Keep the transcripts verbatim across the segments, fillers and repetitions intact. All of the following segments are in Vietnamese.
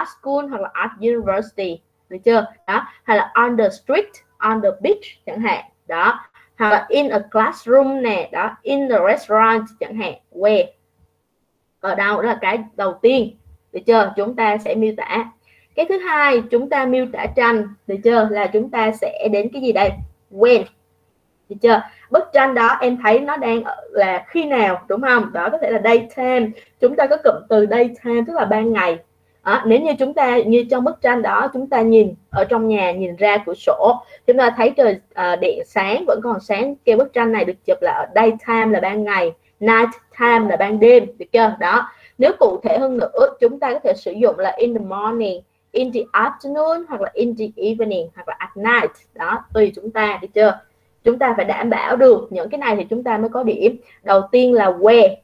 at school hoặc là at university, được chưa? Đó, hay là on the street, on the beach chẳng hạn. Đó, hoặc là in a classroom nè, đó, in the restaurant chẳng hạn. Where, ở đâu, đó là cái đầu tiên, được chưa? Chúng ta sẽ miêu tả. Cái thứ hai chúng ta miêu tả tranh, được chưa? Là chúng ta sẽ đến cái gì đây? When, được chưa? Bức tranh đó em thấy nó đang ở là khi nào, đúng không? Đó có thể là daytime, chúng ta có cụm từ daytime tức là ban ngày. Đó, nếu như chúng ta như trong bức tranh đó, chúng ta nhìn ở trong nhà, nhìn ra cửa sổ, chúng ta thấy trời uh, điện sáng, vẫn còn sáng. Cái bức tranh này được chụp là ở daytime là ban ngày, night time là ban đêm, được chưa? Đó, nếu cụ thể hơn nữa, chúng ta có thể sử dụng là in the morning, in the afternoon, hoặc là in the evening, hoặc là at night. Đó, tùy chúng ta, được chưa? Chúng ta phải đảm bảo được những cái này thì chúng ta mới có điểm. Đầu tiên là where,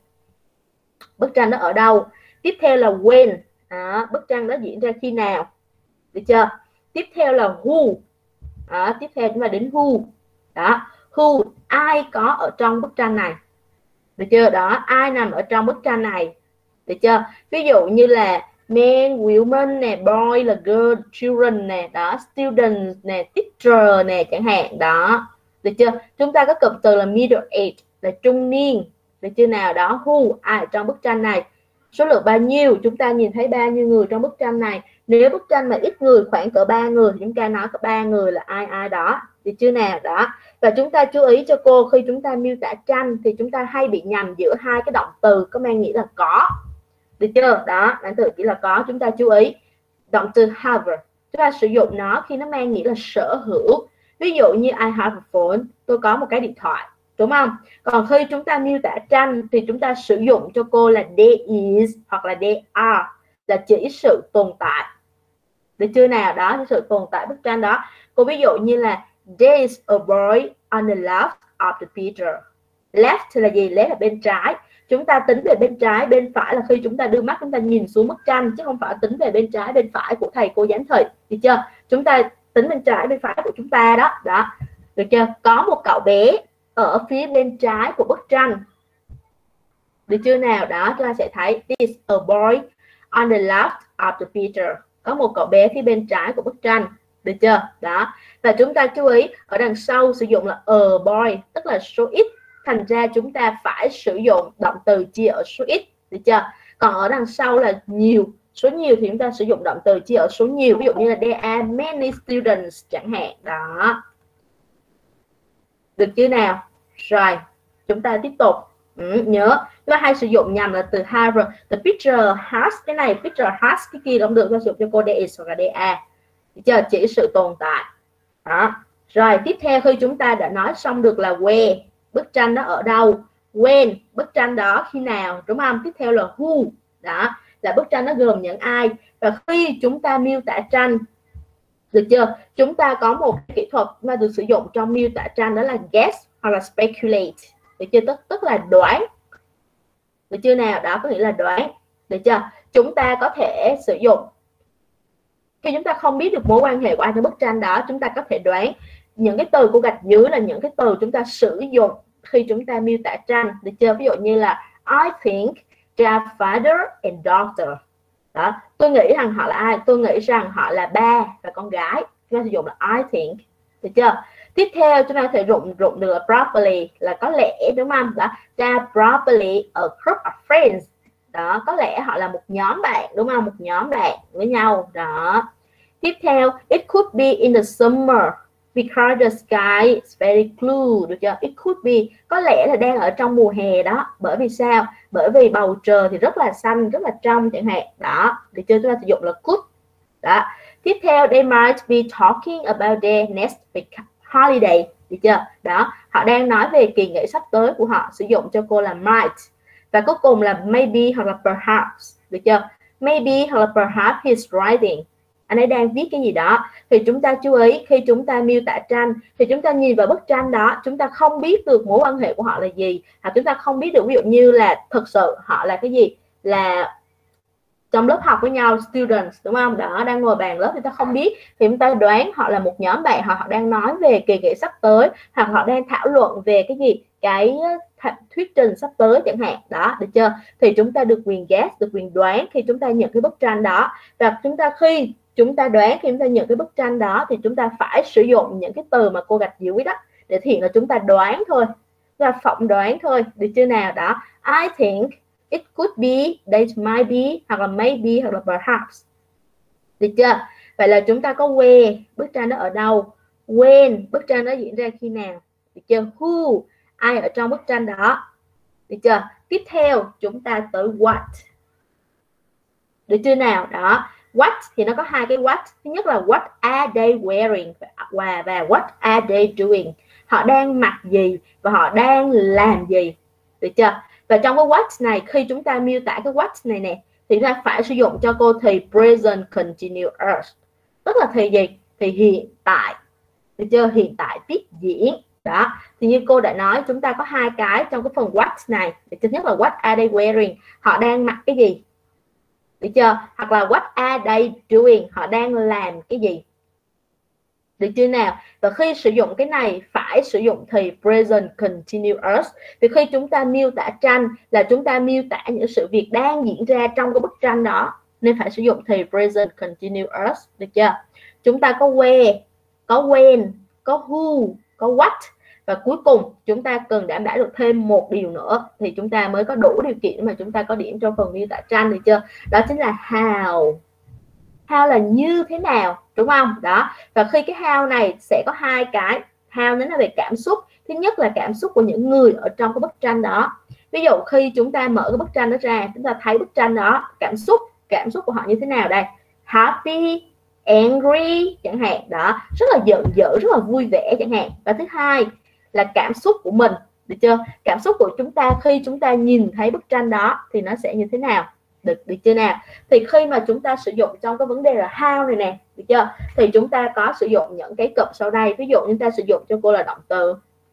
bức tranh đó ở đâu. Tiếp theo là when, đó, bức tranh đó diễn ra khi nào, được chưa? Tiếp theo là who, đó, tiếp theo chúng ta đến who. Đó, who, ai có ở trong bức tranh này, được chưa? Đó, ai nằm ở trong bức tranh này, được chưa? Ví dụ như là men, women nè, boy là girl, children nè, đó, students nè, teacher nè chẳng hạn. Đó, được chưa? Chúng ta có cụm từ là middle age là trung niên, được chưa nào? Đó, who, ai ở trong bức tranh này. Số lượng bao nhiêu, chúng ta nhìn thấy bao nhiêu người trong bức tranh này. Nếu bức tranh mà ít người, khoảng cỡ ba người, chúng ta nói có ba người là ai ai đó, được chưa nào? Đó, và chúng ta chú ý cho cô, khi chúng ta miêu tả tranh thì chúng ta hay bị nhầm giữa hai cái động từ có mang nghĩa là có, được chưa? Đó, động từ chỉ là có, chúng ta chú ý. Động từ have, chúng ta sử dụng nó khi nó mang nghĩa là sở hữu. Ví dụ như I have a phone, tôi có một cái điện thoại, đúng không? Còn khi chúng ta miêu tả tranh thì chúng ta sử dụng cho cô là there is hoặc là there are, là chỉ sự tồn tại, được chưa nào? Đó, sự tồn tại bức tranh đó. Cô ví dụ như là there is a boy on the left of the picture. Left là gì? Left là bên trái. Chúng ta tính về bên trái, bên phải là khi chúng ta đưa mắt chúng ta nhìn xuống bức tranh, chứ không phải tính về bên trái, bên phải của thầy cô giám thị, được chưa? Chúng ta tính bên trái, bên phải của chúng ta đó. Đó, được chưa? Có một cậu bé ở phía bên trái của bức tranh, được chưa nào? Đó, chúng ta sẽ thấy this a boy on the left of the picture. Có một cậu bé phía bên trái của bức tranh, được chưa? Đó, và chúng ta chú ý ở đằng sau sử dụng là a boy, tức là số ít, thành ra chúng ta phải sử dụng động từ chia ở số ít, được chưa? Còn ở đằng sau là nhiều, số nhiều thì chúng ta sử dụng động từ chia ở số nhiều, ví dụ như là there are many students chẳng hạn. Đó, được chưa nào? Rồi, chúng ta tiếp tục. Ừ, nhớ, chúng ta hay sử dụng nhầm là từ have. The picture has, cái này picture has, cái kia không được, chúng ta sử dụng cho cô there is hoặc là there are, được chưa? Chỉ sự tồn tại. Đó. Rồi, tiếp theo khi chúng ta đã nói xong được là where, bức tranh đó ở đâu, when, bức tranh đó khi nào, đúng không? Tiếp theo là who, đó là bức tranh nó gồm những ai. Và khi chúng ta miêu tả tranh, được chưa? Chúng ta có một kỹ thuật mà được sử dụng trong miêu tả tranh, đó là guess hoặc là speculate, được chưa? Tức, tức là đoán, được chưa nào? Đó có nghĩa là đoán, được chưa? Chúng ta có thể sử dụng khi chúng ta không biết được mối quan hệ của ai trong bức tranh đó, chúng ta có thể đoán. Những cái từ của gạch dưới là những cái từ chúng ta sử dụng khi chúng ta miêu tả tranh, được chưa? Ví dụ như là I think they are father and daughter. Đó, tôi nghĩ rằng họ là ai? Tôi nghĩ rằng họ là ba và con gái. Chúng ta sử dụng là I think, được chưa? Tiếp theo chúng ta có thể dụng dụng được là probably, là có lẽ, đúng không? Đó, they are probably a group of friends. Đó, có lẽ họ là một nhóm bạn, đúng không? Một nhóm bạn với nhau. Đó. Tiếp theo, it could be in the summer because the sky is very blue, được chưa? It could be, có lẽ là đang ở trong mùa hè đó. Bởi vì sao? Bởi vì bầu trời thì rất là xanh, rất là trong chẳng hạn. Đó, được chưa? Chúng ta sử dụng là could. Đó. Tiếp theo, they might be talking about their next holiday, được chưa? Đó, họ đang nói về kỳ nghỉ sắp tới của họ, sử dụng cho cô là might. Và cuối cùng là maybe hoặc là perhaps, được chưa? Maybe hoặc là perhaps he's writing, anh ấy đang viết cái gì đó. Thì chúng ta chú ý, khi chúng ta miêu tả tranh thì chúng ta nhìn vào bức tranh đó, chúng ta không biết được mối quan hệ của họ là gì, hoặc chúng ta không biết được ví dụ như là thực sự họ là cái gì, là trong lớp học với nhau, students, đúng không? Đó, đang ngồi bàn lớp thì ta không biết, thì chúng ta đoán họ là một nhóm bạn, họ, họ đang nói về kỳ nghỉ sắp tới, hoặc họ đang thảo luận về cái gì, cái thuyết trình sắp tới chẳng hạn đó, được chưa? Thì chúng ta được quyền guess, được quyền đoán khi chúng ta nhận cái bức tranh đó. Và chúng ta khi chúng ta đoán, khi chúng ta nhận cái bức tranh đó thì chúng ta phải sử dụng những cái từ mà cô gạch dưới đó để thể hiện là chúng ta đoán thôi, là phỏng đoán thôi, được chưa nào? Đó, I think, it could be, that might be, hoặc là maybe, hoặc là perhaps, được chưa? Vậy là chúng ta có where, bức tranh đó ở đâu, when, bức tranh đó diễn ra khi nào, được chưa? Who, ai ở trong bức tranh đó, được chưa? Tiếp theo chúng ta tới what, được chưa nào? Đó, what thì nó có hai cái what. Thứ nhất là what are they wearing, và và what are they doing, họ đang mặc gì và họ đang làm gì, được chưa? Và trong cái what này, khi chúng ta miêu tả cái what này nè thì chúng ta phải sử dụng cho cô thì present continuous, tức là thì gì? Thì hiện tại, được chưa? Hiện tại tiếp diễn. Đó, thì như cô đã nói, chúng ta có hai cái trong cái phần what này. Thứ nhất là what are they wearing, họ đang mặc cái gì, được chưa? Hoặc là what are they doing, họ đang làm cái gì, được chưa nào? Và khi sử dụng cái này phải sử dụng thì present continuous. Vì khi chúng ta miêu tả tranh là chúng ta miêu tả những sự việc đang diễn ra trong cái bức tranh đó, nên phải sử dụng thì present continuous, được chưa? Chúng ta có where, có when, có who, có what, và cuối cùng chúng ta cần đảm bảo được thêm một điều nữa thì chúng ta mới có đủ điều kiện mà chúng ta có điểm trong phần miêu tả tranh, được chưa? Đó chính là how. How là như thế nào, đúng không? Đó, và khi cái how này sẽ có hai cái. How nó là về cảm xúc. Thứ nhất là cảm xúc của những người ở trong cái bức tranh đó. Ví dụ khi chúng ta mở cái bức tranh đó ra, chúng ta thấy bức tranh đó, cảm xúc cảm xúc của họ như thế nào đây? Happy, angry chẳng hạn, đó, rất là giận dữ, rất là vui vẻ chẳng hạn. Và thứ hai là cảm xúc của mình, được chưa? Cảm xúc của chúng ta khi chúng ta nhìn thấy bức tranh đó thì nó sẽ như thế nào, được được chưa nào? Thì khi mà chúng ta sử dụng trong cái vấn đề là how này nè, được chưa? Thì chúng ta có sử dụng những cái cụm sau đây. Ví dụ chúng ta sử dụng cho cô là động từ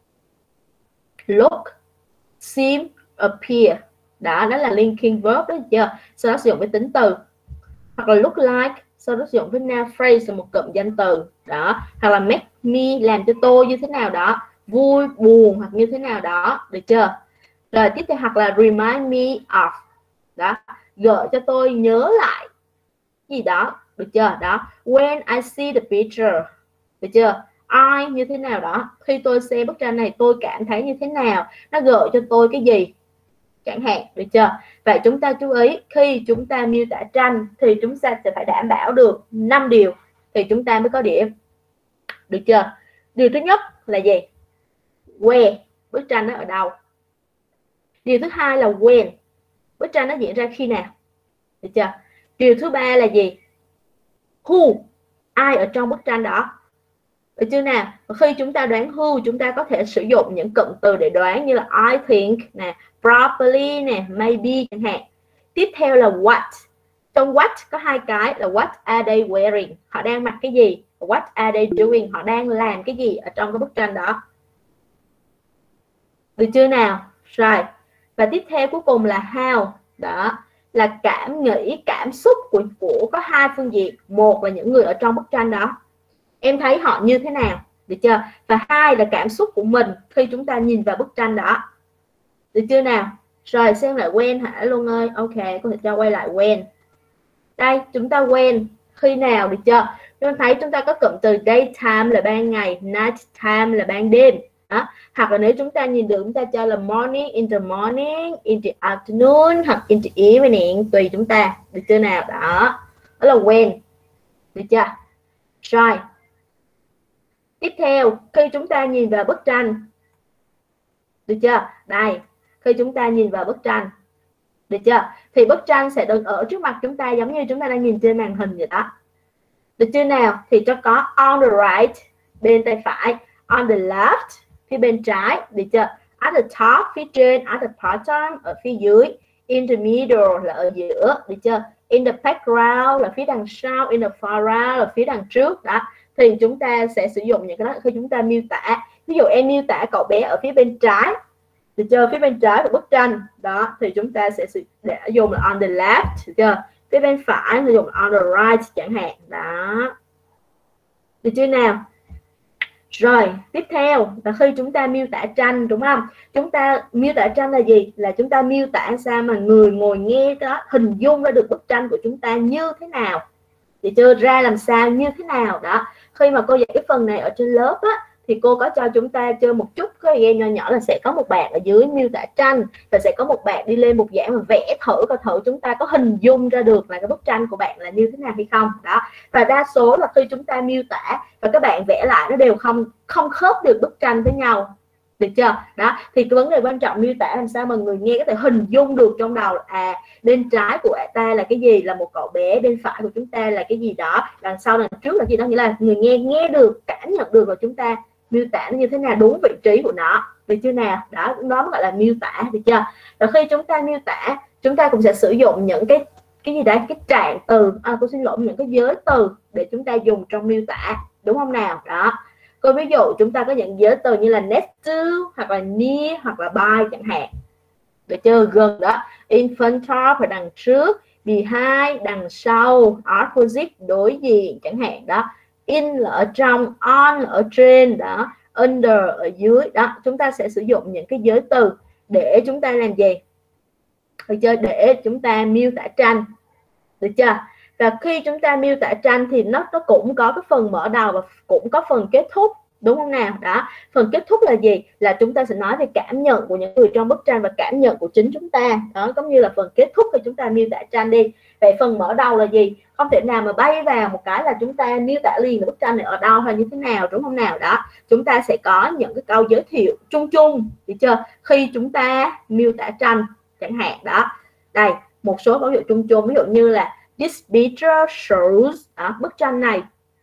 look, seem, appear. Đó, đó là linking verb, đó chưa? Sau đó sử dụng với tính từ. Hoặc là look like, sau đó sử dụng với noun phrase là một cụm danh từ. Đó, hoặc là make me, làm cho tôi như thế nào đó, vui, buồn hoặc như thế nào đó, được chưa? Rồi tiếp theo hoặc là remind me of, đó, gợi cho tôi nhớ lại gì đó, được chưa? Đó, when I see the picture, được chưa? I như thế nào đó, khi tôi xem bức tranh này tôi cảm thấy như thế nào, nó gợi cho tôi cái gì chẳng hạn, được chưa? Vậy chúng ta chú ý khi chúng ta miêu tả tranh thì chúng ta sẽ phải đảm bảo được năm điều thì chúng ta mới có điểm, được chưa? Điều thứ nhất là gì? Where, bức tranh nó ở đâu. Điều thứ hai là when, bức tranh nó diễn ra khi nào, được chưa? Điều thứ ba là gì? Who, ai ở trong bức tranh đó, được chưa nào? Và khi chúng ta đoán who, chúng ta có thể sử dụng những cụm từ để đoán như là I think nè, probably nè, maybe chẳng hạn. Tiếp theo là what. Trong what có hai cái là what are they wearing, họ đang mặc cái gì, what are they doing, họ đang làm cái gì ở trong cái bức tranh đó, được chưa nào? Rồi, và tiếp theo cuối cùng là how. Đó là cảm nghĩ, cảm xúc của của có hai phương diện. Một là những người ở trong bức tranh đó, em thấy họ như thế nào, được chưa? Và hai là cảm xúc của mình khi chúng ta nhìn vào bức tranh đó, được chưa nào? Rồi xem lại when hả Luân ơi? Ok, có thể cho quay lại when. Đây, chúng ta when khi nào, được chưa? Chúng ta thấy chúng ta có cụm từ daytime là ban ngày, night time là ban đêm. Đó. Hoặc là nếu chúng ta nhìn được chúng ta cho là morning, in the morning, in the afternoon hoặc in the evening, tùy chúng ta, được chưa nào? Đó, đó là when, được chưa? Rồi, tiếp theo khi chúng ta nhìn vào bức tranh, được chưa? Đây, khi chúng ta nhìn vào bức tranh, được chưa? Thì bức tranh sẽ được ở trước mặt chúng ta giống như chúng ta đang nhìn trên màn hình vậy đó, được chưa nào? Thì cho có on the right, bên tay phải, on the left, phía bên trái, được chưa? At the top, phía trên, at the bottom, ở phía dưới, in the middle là ở giữa, được chưa? In the background là phía đằng sau, in the foreground là phía đằng trước. Đó, thì chúng ta sẽ sử dụng những cái đó khi chúng ta miêu tả. Ví dụ em miêu tả cậu bé ở phía bên trái, được chưa? Phía bên trái của bức tranh đó thì chúng ta sẽ để dùng là on the left, được chưa? Phía bên phải thì dùng on the right chẳng hạn. Đó, được chưa nào? Rồi, tiếp theo là khi chúng ta miêu tả tranh, đúng không? Chúng ta miêu tả tranh là gì? Là chúng ta miêu tả sao mà người ngồi nghe đó hình dung ra được bức tranh của chúng ta như thế nào. Thì chưa ra làm sao như thế nào đó. Khi mà cô dạy cái phần này ở trên lớp á, thì cô có cho chúng ta chơi một chút cái game nhỏ nhỏ là sẽ có một bạn ở dưới miêu tả tranh và sẽ có một bạn đi lên một giảng và vẽ thử coi thử chúng ta có hình dung ra được là cái bức tranh của bạn là như thế nào hay không đó. Và đa số là khi chúng ta miêu tả và các bạn vẽ lại nó đều không không khớp được bức tranh với nhau, được chưa đó. Thì cái vấn đề quan trọng miêu tả làm sao mà người nghe có thể hình dung được trong đầu, à bên trái của ta là cái gì, là một cậu bé, bên phải của chúng ta là cái gì đó, đằng sau đằng trước là gì đó, nghĩa là người nghe nghe được, cảm nhận được rồi chúng ta miêu tả nó như thế nào, đúng vị trí của nó, được chưa nào đó, đó mới gọi là miêu tả, được chưa. Và khi chúng ta miêu tả chúng ta cũng sẽ sử dụng những cái cái gì đấy, cái trạng từ, à, tôi xin lỗi, những cái giới từ để chúng ta dùng trong miêu tả, đúng không nào đó. Cô ví dụ chúng ta có những giới từ như là next to hoặc là near hoặc là by chẳng hạn, được chưa, gần đó, in front of là đằng trước, behind đằng sau, opposite đối diện chẳng hạn đó, in là ở trong, on là ở trên đó, under ở dưới đó. Chúng ta sẽ sử dụng những cái giới từ để chúng ta làm gì, được chưa, để chúng ta miêu tả tranh, được chưa. Và khi chúng ta miêu tả tranh thì nó nó cũng có cái phần mở đầu và cũng có phần kết thúc, đúng không nào đó. Phần kết thúc là gì, là chúng ta sẽ nói về cảm nhận của những người trong bức tranh và cảm nhận của chính chúng ta đó, giống như là phần kết thúc thì chúng ta miêu tả tranh đi. Vậy phần mở đầu là gì, không thể nào mà bay vào một cái là chúng ta miêu tả liền bức tranh này ở đâu hay như thế nào, đúng không nào đó. Chúng ta sẽ có những cái câu giới thiệu chung chung, được chưa, khi chúng ta miêu tả tranh chẳng hạn đó. Đây một số ví dụ chung chung, ví dụ như là this picture shows, à, bức tranh này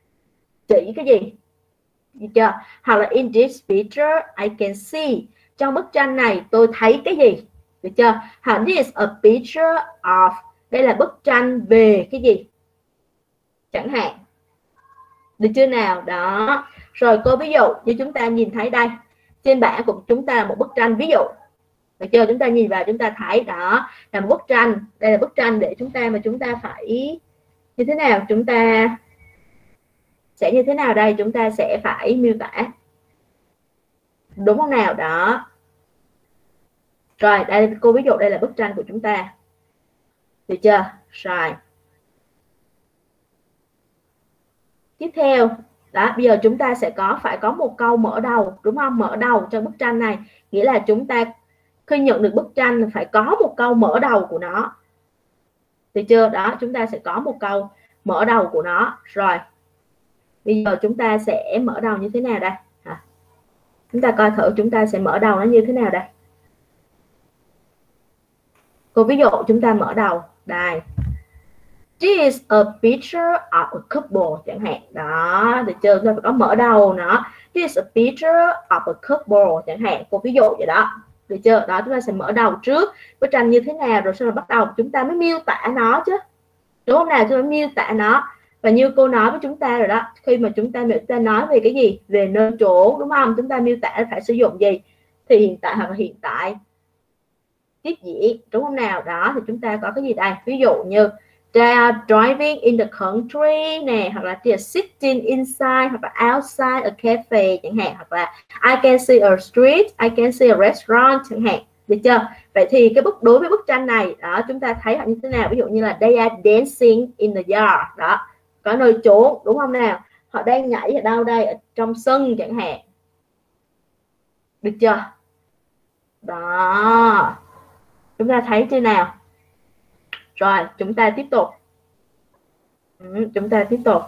chỉ cái gì, được chưa, hoặc là in this picture I can see, trong bức tranh này tôi thấy cái gì, được chưa. Hoặc this is a picture of, đây là bức tranh về cái gì chẳng hạn, được chưa nào đó. Rồi cô ví dụ như chúng ta nhìn thấy đây trên bảng của chúng ta là một bức tranh, ví dụ, được chưa, chúng ta nhìn vào chúng ta thấy đó là một bức tranh, đây là bức tranh để chúng ta mà chúng ta phải như thế nào, chúng ta sẽ như thế nào đây, chúng ta sẽ phải miêu tả, đúng không nào đó. Rồi đây cô ví dụ đây là bức tranh của chúng ta, được chưa. Rồi tiếp theo đó, bây giờ chúng ta sẽ có phải có một câu mở đầu, đúng không, mở đầu cho bức tranh này, nghĩa là chúng ta khi nhận được bức tranh phải có một câu mở đầu của nó, được chưa đó. Chúng ta sẽ có một câu mở đầu của nó. Rồi bây giờ chúng ta sẽ mở đầu như thế nào đây, à, chúng ta coi thử chúng ta sẽ mở đầu nó như thế nào đây. Cô ví dụ chúng ta mở đầu đây, this is a picture of a couple chẳng hạn đó, được chưa, chúng ta phải có mở đầu nó, this is a picture of a couple chẳng hạn, cô ví dụ vậy đó, được chưa đó. Chúng ta sẽ mở đầu trước bức tranh như thế nào, rồi sau đó bắt đầu chúng ta mới miêu tả nó chứ, đúng không nào, chúng ta miêu tả nó. Và như cô nói với chúng ta rồi đó, khi mà chúng ta miêu tả nói về cái gì, về nơi chỗ, đúng không, chúng ta miêu tả phải sử dụng gì, thì hiện tại hoặc là hiện tại tiếp diễn, đúng không nào đó. Thì chúng ta có cái gì đây, ví dụ như they are driving in the country nè, hoặc là they are sitting inside hoặc là outside a cafe chẳng hạn, hoặc là I can see a street, I can see a restaurant chẳng hạn, được chưa. Vậy thì cái bức đối với bức tranh này đó, chúng ta thấy họ như thế nào, ví dụ như là they are dancing in the yard đó, có nơi trốn, đúng không nào, họ đang nhảy ở đâu đây, ở trong sân chẳng hạn, được chưa đó. Chúng ta thấy chưa nào. Rồi chúng ta tiếp tục, ừ, chúng ta tiếp tục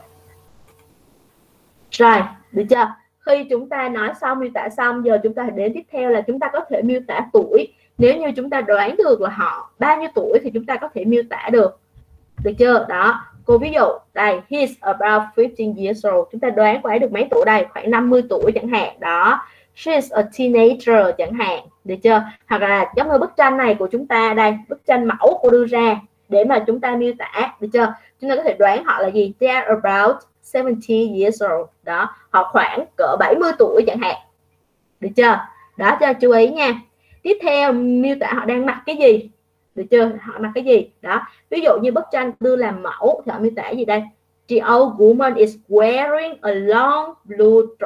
rồi, được chưa. Khi chúng ta nói xong, miêu tả xong, giờ chúng ta đến tiếp theo là chúng ta có thể miêu tả tuổi. Nếu như chúng ta đoán được là họ bao nhiêu tuổi thì chúng ta có thể miêu tả được, được chưa đó. Cô ví dụ đây, he's about fifteen years old, chúng ta đoán cô ấy được mấy tuổi đây, khoảng năm mươi tuổi chẳng hạn đó. She's a teenager chẳng hạn, được chưa. Hoặc là giống như bức tranh này của chúng ta đây, bức tranh mẫu cô đưa ra để mà chúng ta miêu tả, được chưa. Chúng ta có thể đoán họ là gì, they are about seventy years old đó, họ khoảng cỡ bảy mươi tuổi chẳng hạn, được chưa đó, cho chú ý nha. Tiếp theo miêu tả họ đang mặc cái gì, được chưa, họ mặc cái gì đó. Ví dụ như bức tranh đưa làm mẫu thì họ miêu tả gì đây, the old woman is wearing a long blue dress,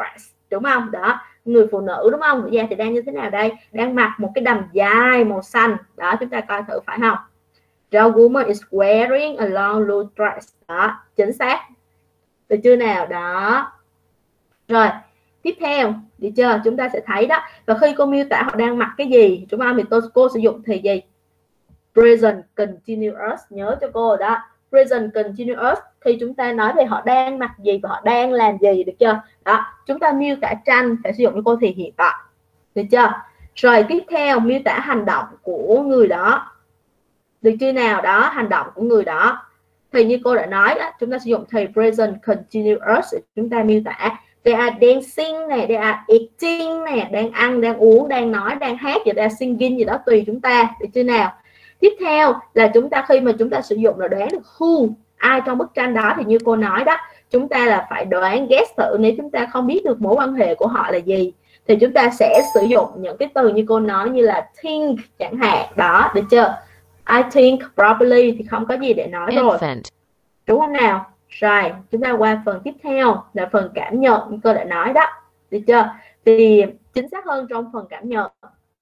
đúng không? Đó, người phụ nữ đúng không? Da thì đang như thế nào đây? Đang mặc một cái đầm dài màu xanh. Đó, chúng ta coi thử phải không? The woman is wearing a long blue dress. Đó, chính xác. Được chưa nào? Đó. Rồi, tiếp theo, được chưa? Chúng ta sẽ thấy đó. Và khi cô miêu tả họ đang mặc cái gì, chúng ta thì tôi cô sử dụng thì gì? Present continuous, nhớ cho cô đó. Present continuous thì chúng ta nói về họ đang mặc gì và họ đang làm gì, được chưa? Đó, chúng ta miêu tả tranh phải sử dụng cho cô thì hiện tại. Được chưa? Rồi tiếp theo miêu tả hành động của người đó. Được chưa nào? Đó, hành động của người đó. Thì như cô đã nói đó, chúng ta sử dụng thì present continuous để chúng ta miêu tả. They are dancing này, they are eating này, đang ăn, đang uống, đang nói, đang hát, gì đang singing gì đó tùy chúng ta. Được chưa nào? Tiếp theo là chúng ta khi mà chúng ta sử dụng là đoán được who, ai trong bức tranh đó thì như cô nói đó, chúng ta là phải đoán guess thử. Nếu chúng ta không biết được mối quan hệ của họ là gì thì chúng ta sẽ sử dụng những cái từ như cô nói như là think chẳng hạn. Đó, được chưa? I think probably thì không có gì để nói rồi. Infant. Đúng không nào? Rồi, chúng ta qua phần tiếp theo là phần cảm nhận như cô đã nói đó. Được chưa? Thì chính xác hơn trong phần cảm nhận.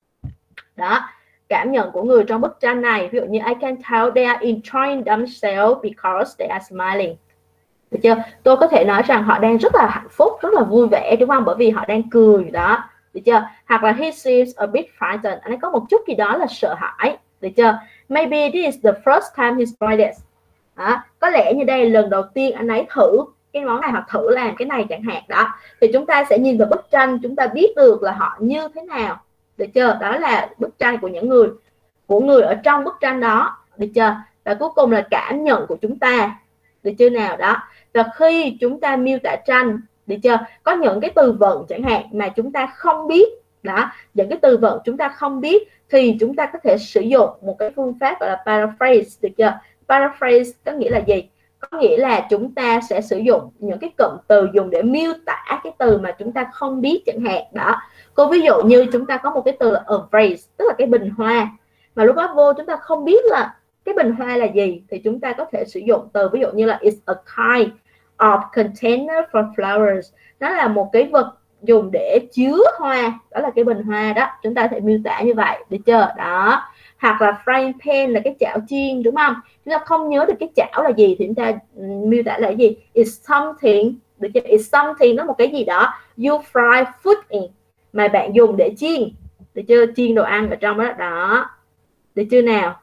Đó, cảm nhận của người trong bức tranh này, ví dụ như I can tell they are enjoying themselves because they are smiling. Được chưa? Tôi có thể nói rằng họ đang rất là hạnh phúc, rất là vui vẻ, đúng không? Bởi vì họ đang cười đó. Được chưa? Hoặc là he seems a bit frightened. Anh ấy có một chút gì đó là sợ hãi. Được chưa? Maybe this is the first time he's tried this. Đó, có lẽ như đây là lần đầu tiên anh ấy thử cái món này hoặc thử làm cái này chẳng hạn đó. Thì chúng ta sẽ nhìn vào bức tranh, chúng ta biết được là họ như thế nào. Được chưa? Đó là bức tranh của những người của người ở trong bức tranh đó. Được chưa? Và cuối cùng là cảm nhận của chúng ta. Được chưa nào? Đó. Và khi chúng ta miêu tả tranh, được chưa? Có những cái từ vựng chẳng hạn mà chúng ta không biết. Đó, những cái từ vựng chúng ta không biết thì chúng ta có thể sử dụng một cái phương pháp gọi là paraphrase. Được chưa? Paraphrase có nghĩa là gì? Có nghĩa là chúng ta sẽ sử dụng những cái cụm từ dùng để miêu tả cái từ mà chúng ta không biết chẳng hạn. Đó. Cô ví dụ như chúng ta có một cái từ là a vase, tức là cái bình hoa. Mà lúc đó vô chúng ta không biết là cái bình hoa là gì thì chúng ta có thể sử dụng từ ví dụ như là it's a kind of container for flowers. Nó là một cái vật dùng để chứa hoa, đó là cái bình hoa đó. Chúng ta có thể miêu tả như vậy, được chưa? Đó. Hoặc là frying pan là cái chảo chiên, đúng không? Chúng ta không nhớ được cái chảo là gì thì chúng ta miêu tả là gì? It's something, được chưa? It's something, nó một cái gì đó you fry food in, mà bạn dùng để chiên, được chưa? Chiên đồ ăn ở trong đó. Đó, được chưa nào?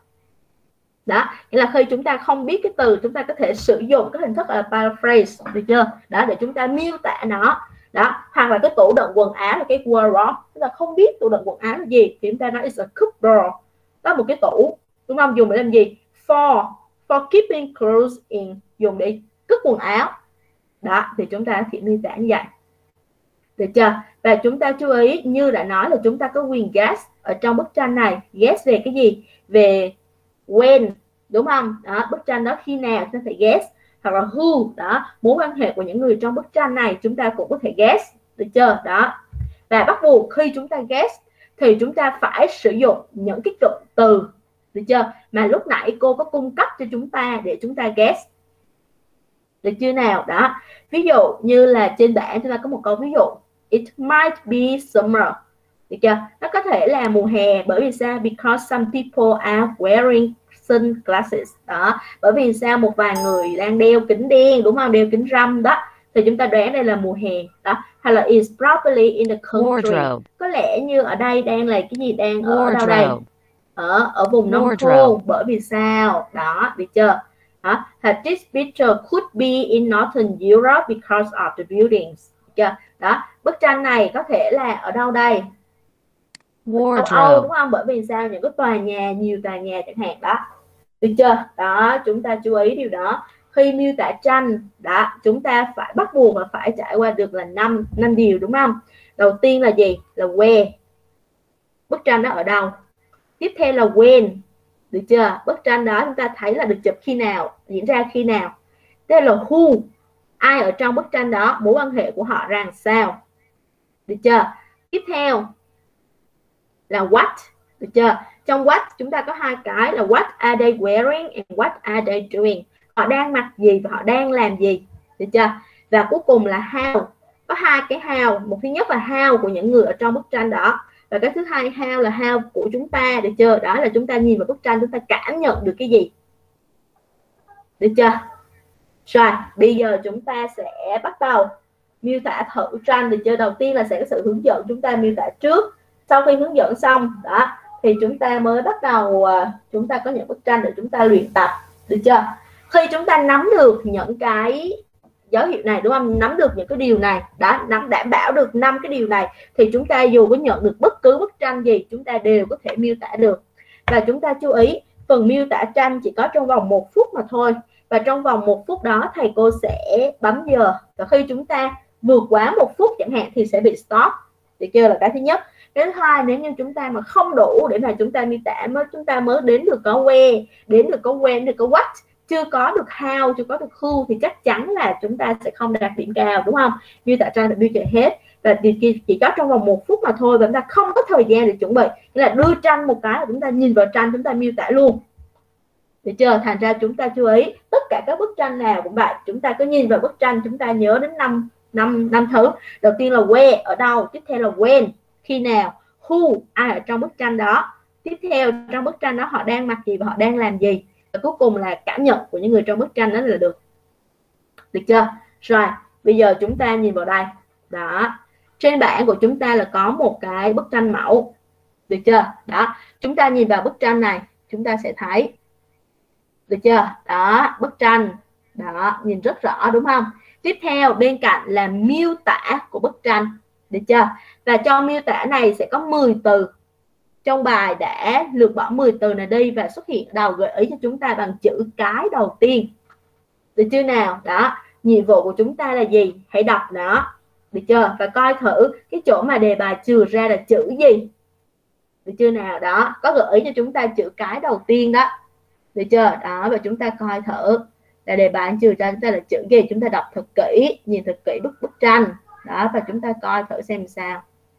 Đó, nghĩa là khi chúng ta không biết cái từ, chúng ta có thể sử dụng cái hình thức là paraphrase, được chưa? Đó, để chúng ta miêu tả nó. Đó, hoặc là cái tủ đựng quần áo là cái wardrobe, chúng ta không biết tủ đựng quần áo là gì thì chúng ta nói it's a cupboard, đó là một cái tủ, đúng không? Dùng để làm gì? For for keeping clothes in, dùng để cất quần áo. Đó, thì chúng ta sẽ miêu tả như vậy, được chưa? Và chúng ta chú ý như đã nói là chúng ta có quyền guess ở trong bức tranh này. Guess về cái gì? Về when, đúng không? Đó, bức tranh đó khi nào chúng ta phải guess. Hoặc là who, đó, mối quan hệ của những người trong bức tranh này chúng ta cũng có thể guess, được chưa? Đó. Và bắt buộc khi chúng ta guess thì chúng ta phải sử dụng những cái cụm từ, được chưa? Mà lúc nãy cô có cung cấp cho chúng ta để chúng ta guess. Được chưa nào? Đó. Ví dụ như là trên bảng chúng ta có một câu ví dụ it might be summer. Được chưa? Nó có thể là mùa hè, bởi vì sao? Because some people are wearing sunglasses. Đó. Bởi vì sao? Một vài người đang đeo kính đen, đúng không? Đeo kính râm đó. Thì chúng ta đoán đây là mùa hè. Đó. Hay là is probably in the country. Wardrobe. Có lẽ như ở đây đang là cái gì? Đang ở đâu đây? Ở ở vùng nông thôn. Bởi vì sao? Đó, được chưa? Đó. This picture could be in Northern Europe because of the buildings. Được chưa? Đó. Bức tranh này có thể là ở đâu đây? Âu Âu, đúng không? Bởi vì sao? Những cái tòa nhà, nhiều tòa nhà chẳng hạn đó. Được chưa? Đó, chúng ta chú ý điều đó. Khi miêu tả tranh, đó, chúng ta phải bắt buộc là phải trải qua được là năm năm điều, đúng không? Đầu tiên là gì? Là where. Bức tranh đó ở đâu? Tiếp theo là when. Được chưa? Bức tranh đó chúng ta thấy là được chụp khi nào, diễn ra khi nào. Tiếp là who. Ai ở trong bức tranh đó, mối quan hệ của họ ra sao. Được chưa? Tiếp theo là what. Được chưa? Trong what chúng ta có hai cái là what are they wearing and what are they doing. Họ đang mặc gì và họ đang làm gì. Được chưa? Và cuối cùng là how. có hai cái how. Một thứ nhất là how của những người ở trong bức tranh đó, và cái thứ hai how là how của chúng ta, được chưa? Đó là chúng ta nhìn vào bức tranh chúng ta cảm nhận được cái gì, được chưa? Rồi bây giờ chúng ta sẽ bắt đầu miêu tả thử tranh, được chưa? Đầu tiên là sẽ có sự hướng dẫn, chúng ta miêu tả trước, sau khi hướng dẫn xong đó thì chúng ta mới bắt đầu chúng ta có những bức tranh để chúng ta luyện tập, được chưa? Khi chúng ta nắm được những cái dấu hiệu này, đúng không, nắm được những cái điều này, đã nắm đảm bảo được năm cái điều này thì chúng ta dù có nhận được bất cứ bức tranh gì chúng ta đều có thể miêu tả được. Và chúng ta chú ý phần miêu tả tranh chỉ có trong vòng một phút mà thôi, và trong vòng một phút đó thầy cô sẽ bấm giờ, và khi chúng ta vượt quá một phút chẳng hạn thì sẽ bị stop, được chưa? Là cái thứ nhất. Cái thứ hai, nếu như chúng ta mà không đủ để mà chúng ta miêu tả, mới chúng ta mới đến được có where, đến được có when, được có what, chưa có được how, chưa có được who thì chắc chắn là chúng ta sẽ không đạt điểm cao, đúng không? Miêu tả tranh là miêu tả hết, và chỉ có trong vòng một phút mà thôi, và chúng ta không có thời gian để chuẩn bị, nghĩa là đưa tranh một cái là chúng ta nhìn vào tranh chúng ta miêu tả luôn, được chưa? Thành ra chúng ta chú ý tất cả các bức tranh nào cũng vậy, chúng ta cứ nhìn vào bức tranh chúng ta nhớ đến năm năm năm thứ. Đầu tiên là where, ở đâu, tiếp theo là when, khi nào, who, ai ở trong bức tranh đó, tiếp theo trong bức tranh đó họ đang mặc gì và họ đang làm gì, và cuối cùng là cảm nhận của những người trong bức tranh đó là được, được chưa? Rồi bây giờ chúng ta nhìn vào đây đó, trên bảng của chúng ta là có một cái bức tranh mẫu, được chưa? Đó, chúng ta nhìn vào bức tranh này chúng ta sẽ thấy, được chưa? Đó, bức tranh đó nhìn rất rõ, đúng không? Tiếp theo bên cạnh là miêu tả của bức tranh, được chưa? Và trong miêu tả này sẽ có mười từ. Trong bài đã lược bỏ mười từ này đi và xuất hiện đầu gợi ý cho chúng ta bằng chữ cái đầu tiên, được chưa nào? Đó, nhiệm vụ của chúng ta là gì? Hãy đọc nó, được chưa? Và coi thử cái chỗ mà đề bài trừ ra là chữ gì, được chưa nào? Đó, có gợi ý cho chúng ta chữ cái đầu tiên đó, được chưa? Đó, và chúng ta coi thử là đề bài trừ ra chúng ta là chữ gì, chúng ta đọc thật kỹ, nhìn thật kỹ bức bức tranh đó, và chúng ta coi thử xem sao.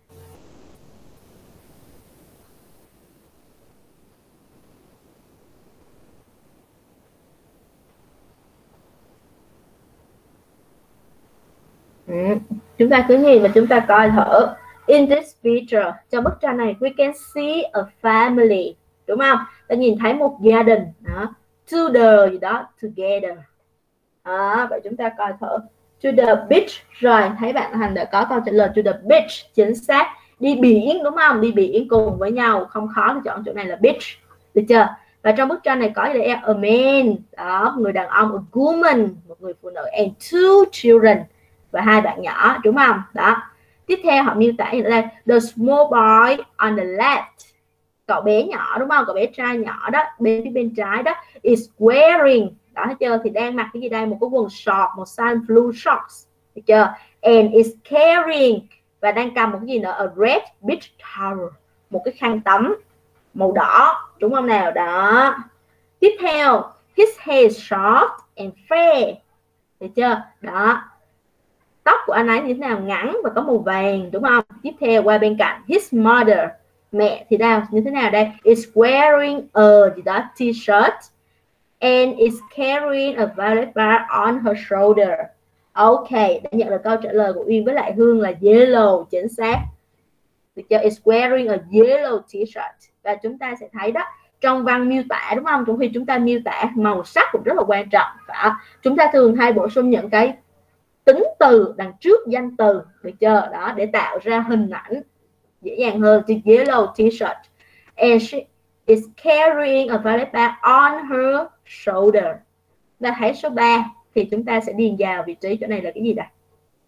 Ừ. Chúng ta cứ nhìn và chúng ta coi thử. In this picture, trong bức tranh này we can see a family, đúng không? Ta nhìn thấy một gia đình đó. Together gì đó, together đó, vậy chúng ta coi thử. To the beach, rồi thấy bạn Thành đã có câu trả lời to the beach, chính xác, đi biển, đúng không? Đi biển cùng với nhau, không khó thì chọn chỗ này là beach, được chưa? Và trong bức tranh này có gì đây? A man, đó, một người đàn ông, a woman, một người phụ nữ, and two children, và hai bạn nhỏ, đúng không? Đó. Tiếp theo họ miêu tả như đây, the small boy on the left, cậu bé nhỏ, đúng không? Cậu bé trai nhỏ đó, bên phía bên trái đó, is wearing, đó thấy chưa? Thì đang mặc cái gì đây? Một cái quần short màu xanh, blue shorts, được chưa? And is carrying, và đang cầm một cái gì nữa? A red beach towel, một cái khăn tắm màu đỏ, đúng không nào? Đó. Tiếp theo, his hair is short and fair, được chưa? Đó. Tóc của anh ấy như thế nào? Ngắn và có màu vàng, đúng không? Tiếp theo qua bên cạnh, his mother, mẹ thì nào như thế nào đây? Is wearing a gì đó t-shirt and is carrying a violet bar on her shoulder. Ok, đã nhận được câu trả lời của Uyên với lại Hương là yellow, chính xác. Được chưa? Is wearing a yellow t-shirt. Và chúng ta sẽ thấy đó, trong văn miêu tả, đúng không? Trong khi chúng ta miêu tả, màu sắc cũng rất là quan trọng. Phải. Chúng ta thường hay bổ sung những cái tính từ đằng trước danh từ, được chưa? Đó, để tạo ra hình ảnh dễ dàng hơn. Yellow t-shirt and she is carrying a violet bar on her shoulder. Và thấy số ba thì chúng ta sẽ điền vào vị trí chỗ này là cái gì đây?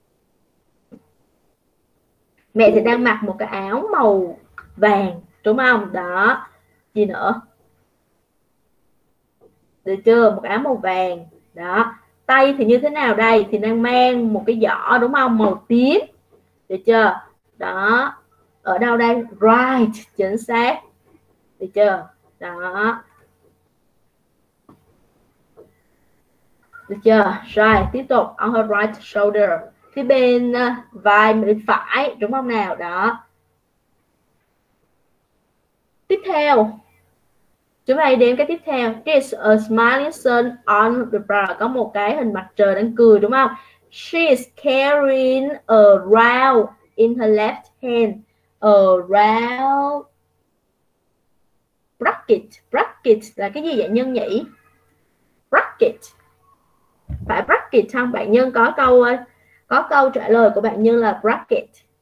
Mẹ thì đang mặc một cái áo màu vàng, đúng không? Đó, gì nữa? Được chưa? Một áo màu vàng. Đó. Tay thì như thế nào đây? Thì đang mang một cái giỏ, đúng không? Màu tím. Được chưa? Đó. Ở đâu đây? Right, chính xác. Được chưa? Đó. Được chưa? Rồi, tiếp tục. On her right shoulder. Phía bên uh, vai bên phải, đúng không nào? Đó. Tiếp theo. Chúng ta hãy đến cái tiếp theo. There's a smiling sun on the bar. Có một cái hình mặt trời đang cười, đúng không? She is carrying around in her left hand around bracket. Bracket là cái gì vậy Nhân nhỉ? Bracket. Phải bracket không? Bạn Nhân có câu có câu trả lời của bạn Nhân là bracket.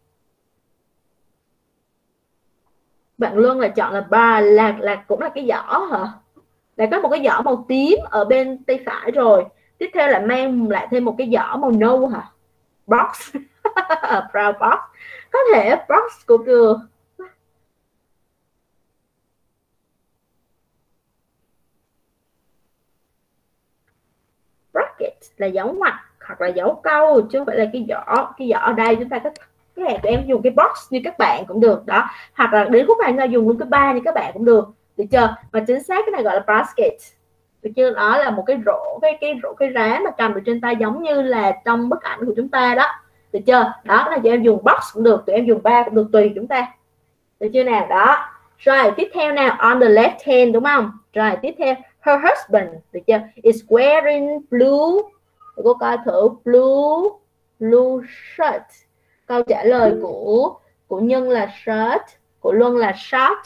Bạn Luân là chọn là bar, là là cũng là cái giỏ hả? Lại có một cái giỏ màu tím ở bên tay phải rồi. Tiếp theo là mang lại thêm một cái giỏ màu nâu hả? Box. Brown box. Có thể box cũng được. Bracket là dấu ngoặc hoặc là dấu câu, chứ không phải là cái giỏ. Cái giỏ ở đây chúng ta có cái này tụi em dùng cái box như các bạn cũng được đó, hoặc là đến khúc này là dùng luôn cái ba như các bạn cũng được, được chưa? Mà chính xác cái này gọi là basket, được chưa? Đó là một cái rổ, cái cái rổ cái rá mà cầm được trên tay giống như là trong bức ảnh của chúng ta đó, được chưa? Đó là tụi em dùng box cũng được, tụi em dùng ba cũng được, tùy chúng ta, được chưa nào? Đó rồi tiếp theo nào, on the left hand đúng không? Rồi tiếp theo her husband, được chưa? Is wearing blue, cô coi thử blue blue shirt. Câu trả lời của của Nhân là shirt, của Luân là short.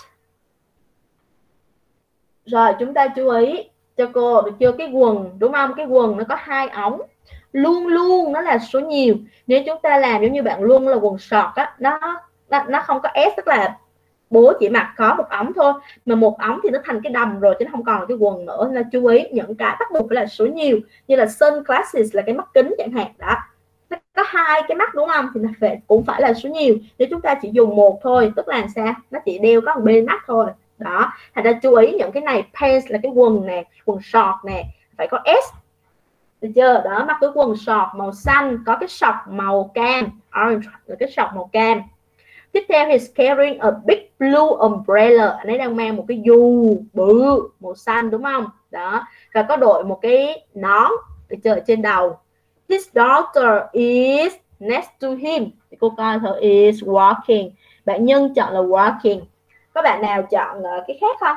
Rồi chúng ta chú ý cho cô, được chưa? Cái quần đúng không? Cái quần nó có hai ống, luôn luôn nó là số nhiều. Nếu chúng ta làm giống như bạn Luân là quần sọt á, nó, nó nó không có S, tức là bố chỉ mặc có một ống thôi, mà một ống thì nó thành cái đầm rồi chứ nó không còn cái quần nữa. Nên chú ý những cái bắt buộc phải là số nhiều, như là sunglasses là cái mắt kính chẳng hạn đó, nó có hai cái mắt đúng không, thì nó phải, cũng phải là số nhiều. Nếu chúng ta chỉ dùng một thôi, tức là sao? Nó chỉ đeo có một bên mắt thôi đó. Thành ra chú ý những cái này, pants là cái quần nè, quần short nè, phải có S, được chưa? Đó, mặc cái quần short màu xanh, có cái sọc màu cam, orange là cái sọc màu cam. Tiếp theo, he's carrying a big blue umbrella, anh ấy đang mang một cái dù bự màu xanh đúng không? Đó, và có đội một cái nón, được chưa, ở trên đầu. His daughter is next to him, thì cô coi thử is walking. Bạn Nhân chọn là walking. Có bạn nào chọn cái khác không?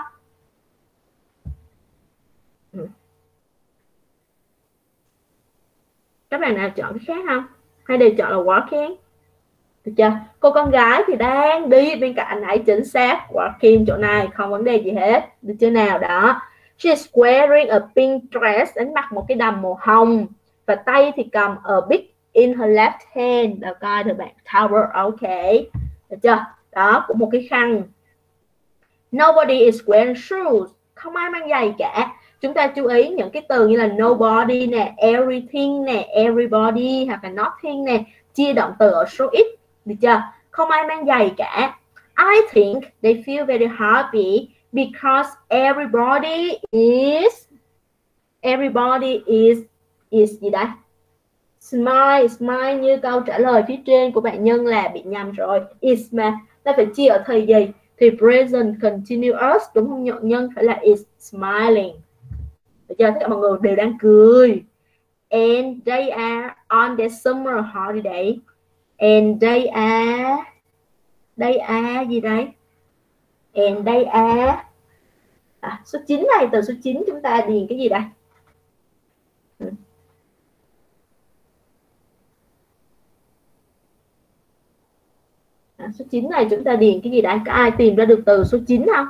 Các bạn nào chọn cái khác không? Hay đều chọn là walking? Được chưa? Cô con gái thì đang đi bên cạnh anh ấy, chính xác, walking chỗ này không vấn đề gì hết, được chưa nào? Đó, she's wearing a pink dress, đánh mặc một cái đầm màu hồng, và tay thì cầm a big in her left hand. Được coi thưa bạn, towel, ok, được chưa? Đó, cũng một cái khăn. Nobody is wearing shoes, không ai mang giày cả. Chúng ta chú ý những cái từ như là nobody nè, everything nè, everybody hoặc là nothing nè, chia động từ ở số ít, được chưa? Không ai mang giày cả. I think they feel very happy because everybody is everybody is is gì đây? Smile, smile như câu trả lời phía trên của bạn Nhân là bị nhầm rồi. Is mà ta phải chia ở thời gì? Thì present continuous đúng không? Nhận nhân phải là is smiling. Được chưa? Tất cả mọi người đều đang cười. And they are on their summer holiday. And they are they are gì đây? And they are à, số chín này, từ số chín chúng ta điền cái gì đây? À, số chín này chúng ta điền cái gì đây? Có ai tìm ra được từ số chín không?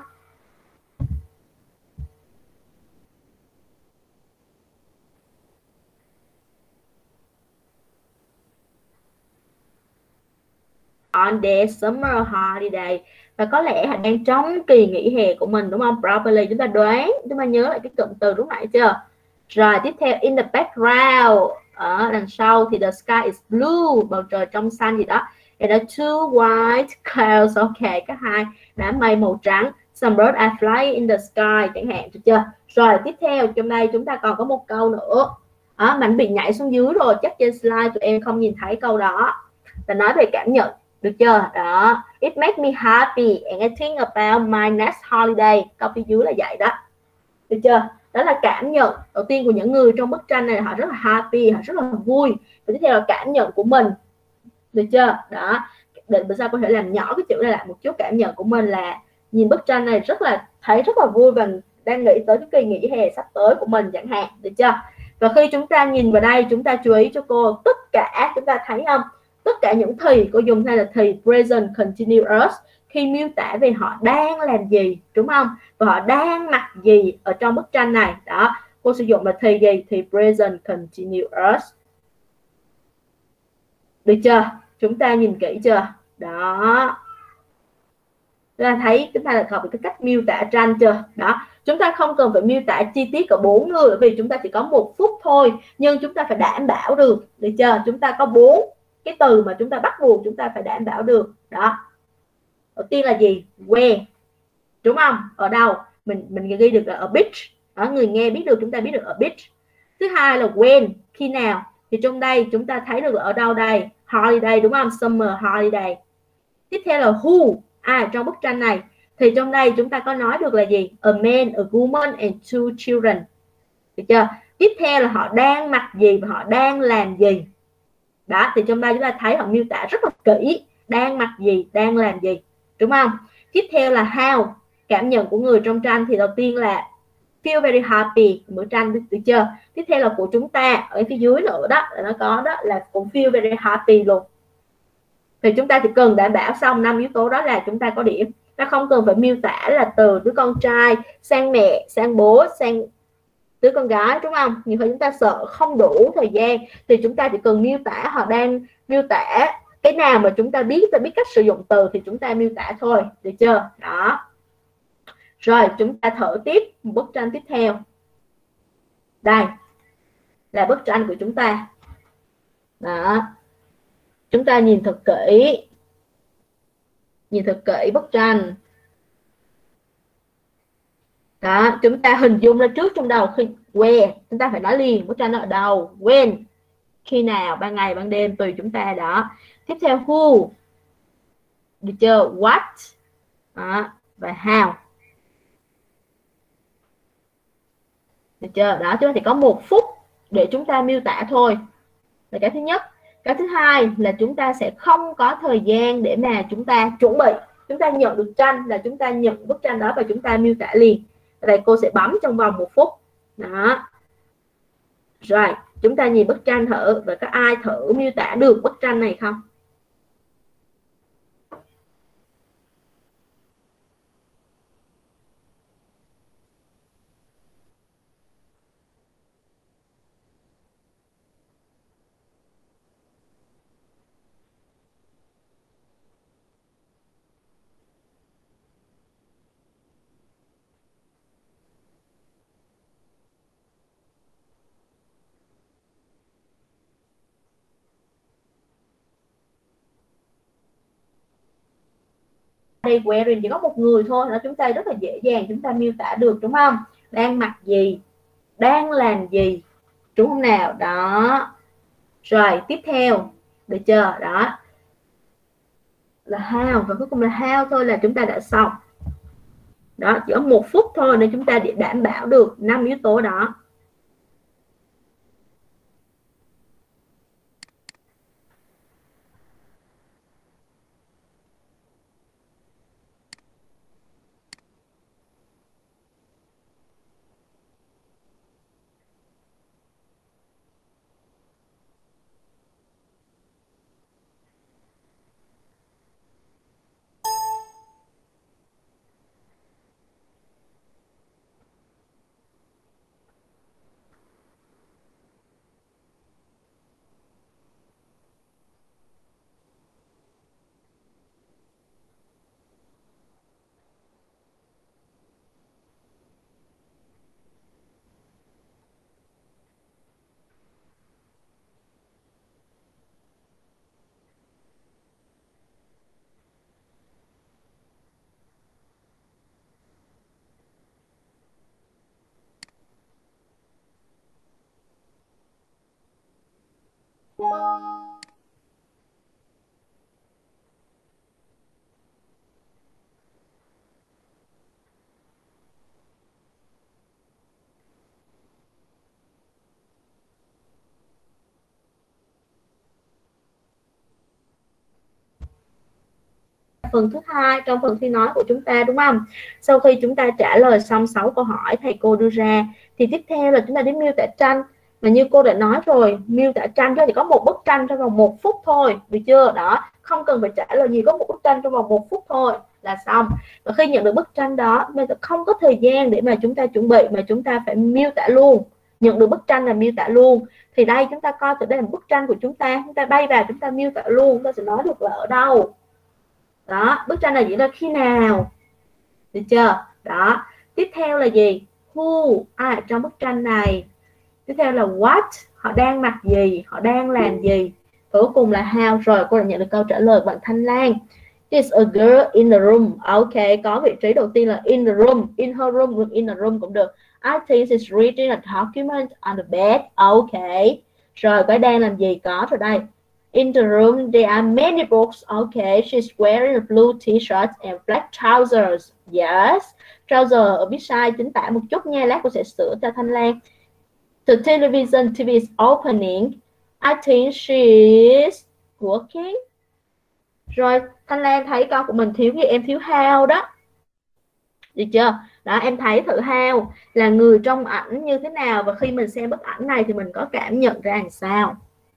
On their summer holiday, và có lẽ là đang trong kỳ nghỉ hè của mình đúng không? Properly, chúng ta đoán, chúng ta nhớ lại cái cụm từ lúc nãy chưa? Rồi tiếp theo, in the background, ở đằng sau thì the sky is blue, bầu trời trong xanh gì đó. And the two white clouds, ok, có hai đám mây màu trắng. Some birds are flying in the sky chẳng hạn, được chưa? Rồi tiếp theo trong đây chúng ta còn có một câu nữa. À, mình bị nhảy xuống dưới rồi, chắc trên slide tụi em không nhìn thấy câu đó. Ta nói về cảm nhận, được chưa? Đó, it makes me happy and I think about my next holiday. Câu phía dưới là vậy đó, được chưa? Đó là cảm nhận đầu tiên của những người trong bức tranh này, họ rất là happy, họ rất là vui. Và tiếp theo là cảm nhận của mình, được chưa? Đó, để bữa sau có thể làm nhỏ cái chữ này lại một chút. Cảm nhận của mình là nhìn bức tranh này rất là thấy rất là vui và đang nghĩ tới cái kỳ nghỉ hè sắp tới của mình chẳng hạn, được chưa? Và khi chúng ta nhìn vào đây, chúng ta chú ý cho cô, tất cả chúng ta thấy không, tất cả những thì cô dùng hay là thì present continuous khi miêu tả về họ đang làm gì, đúng không, và họ đang mặc gì ở trong bức tranh này. Đó, cô sử dụng là thì gì, thì present continuous. Được chưa? Chúng ta nhìn kỹ chưa? Đó, chúng ta thấy chúng ta là học được cái cách miêu tả tranh chưa? Đó, chúng ta không cần phải miêu tả chi tiết của bốn người, bởi vì chúng ta chỉ có một phút thôi, nhưng chúng ta phải đảm bảo được. Được chưa? Chúng ta có bốn cái từ mà chúng ta bắt buộc chúng ta phải đảm bảo được. Đó, đầu tiên là gì? Where, đúng không? Ở đâu? Mình mình ghi được là ở beach. Đó, người nghe biết được, chúng ta biết được ở beach. Thứ hai là when, khi nào. Thì trong đây chúng ta thấy được là ở đâu đây? Holiday, đúng không? Summer holiday. Tiếp theo là who, à trong bức tranh này thì trong đây chúng ta có nói được là gì? A man, a woman and two children. Được chưa? Tiếp theo là họ đang mặc gì và họ đang làm gì. Đó, thì trong đây chúng ta thấy họ miêu tả rất là kỹ, đang mặc gì, đang làm gì, đúng không? Tiếp theo là how, cảm nhận của người trong tranh thì đầu tiên là feel very happy, bức tranh, được chưa? Tiếp theo là của chúng ta ở phía dưới nữa đó, là nó có đó là cũng feel very happy luôn. Thì chúng ta chỉ cần đảm bảo xong năm yếu tố đó là chúng ta có điểm. Ta không cần phải miêu tả là từ đứa con trai sang mẹ, sang bố, sang đứa con gái, đúng không? Nhiều khi chúng ta sợ không đủ thời gian thì chúng ta chỉ cần miêu tả họ đang miêu tả cái nào mà chúng ta biết, ta biết cách sử dụng từ thì chúng ta miêu tả thôi, được chưa? Đó. Rồi chúng ta thử tiếp một bức tranh tiếp theo. Đây là bức tranh của chúng ta. Đó, chúng ta nhìn thật kỹ, nhìn thật kỹ bức tranh. Đó, chúng ta hình dung ra trước trong đầu, khi where chúng ta phải nói liền bức tranh ở đâu, when khi nào, ban ngày ban đêm tùy chúng ta. Đó, tiếp theo who, được chưa, what. Đó, và how, được chưa? Đó, chúng ta chỉ có một phút để chúng ta miêu tả thôi, là cái thứ nhất. Cái thứ hai là chúng ta sẽ không có thời gian để mà chúng ta chuẩn bị. Chúng ta nhận được tranh là chúng ta nhận bức tranh đó và chúng ta miêu tả liền. Ở đây cô sẽ bấm trong vòng một phút. Đó. Rồi, chúng ta nhìn bức tranh thử, và có ai thử miêu tả được bức tranh này không? Đây wearing chỉ có một người thôi, đó chúng ta rất là dễ dàng chúng ta miêu tả được, đúng không? Đang mặc gì, đang làm gì, đúng không nào? Đó. Rồi tiếp theo, được chưa? Đó là how, và cuối cùng là how thôi là chúng ta đã xong. Đó, chỉ có một phút thôi nên chúng ta để đảm bảo được năm yếu tố đó. Phần thứ hai trong phần thi nói của chúng ta, đúng không? Sau khi chúng ta trả lời xong sáu câu hỏi thầy cô đưa ra thì tiếp theo là chúng ta đến miêu tả tranh. Mà như cô đã nói rồi, miêu tả tranh cho chỉ có một bức tranh trong vòng một phút thôi, được chưa? Đó, không cần phải trả lời gì, có một bức tranh trong vòng một phút thôi là xong. Và khi nhận được bức tranh đó, bây giờ không có thời gian để mà chúng ta chuẩn bị, mà chúng ta phải miêu tả luôn. Nhận được bức tranh là miêu tả luôn. Thì đây chúng ta coi từ đây là bức tranh của chúng ta, chúng ta bay vào chúng ta miêu tả luôn, chúng ta sẽ nói được là ở đâu. Đó, bức tranh này diễn ra khi nào, được chưa? Đó, tiếp theo là gì? Who, ai ở trong bức tranh này. Tiếp theo là what, họ đang mặc gì, họ đang làm gì. Cuối cùng là how. Rồi cô đã nhận được câu trả lời bạn Thanh Lan. There's a girl in the room. Ok, có vị trí đầu tiên là in the room, in her room, in the room cũng được. I think she's reading a document on the bed. Ok. Rồi cái đang làm gì, có rồi đây. In the room there are many books. Ok, she's wearing a blue t-shirt and black trousers. Yes. Trouser ở phía sai chính tả một chút nha, lát cô sẽ sửa cho Thanh Lan. The television T V is opening. I think she is working. Rồi Thanh Lan thấy con của mình thiếu gì, em thiếu how đó, được chưa? Đó, em thấy thử how là người trong ảnh như thế nào, và khi mình xem bức ảnh này thì mình có cảm nhận ra làm sao.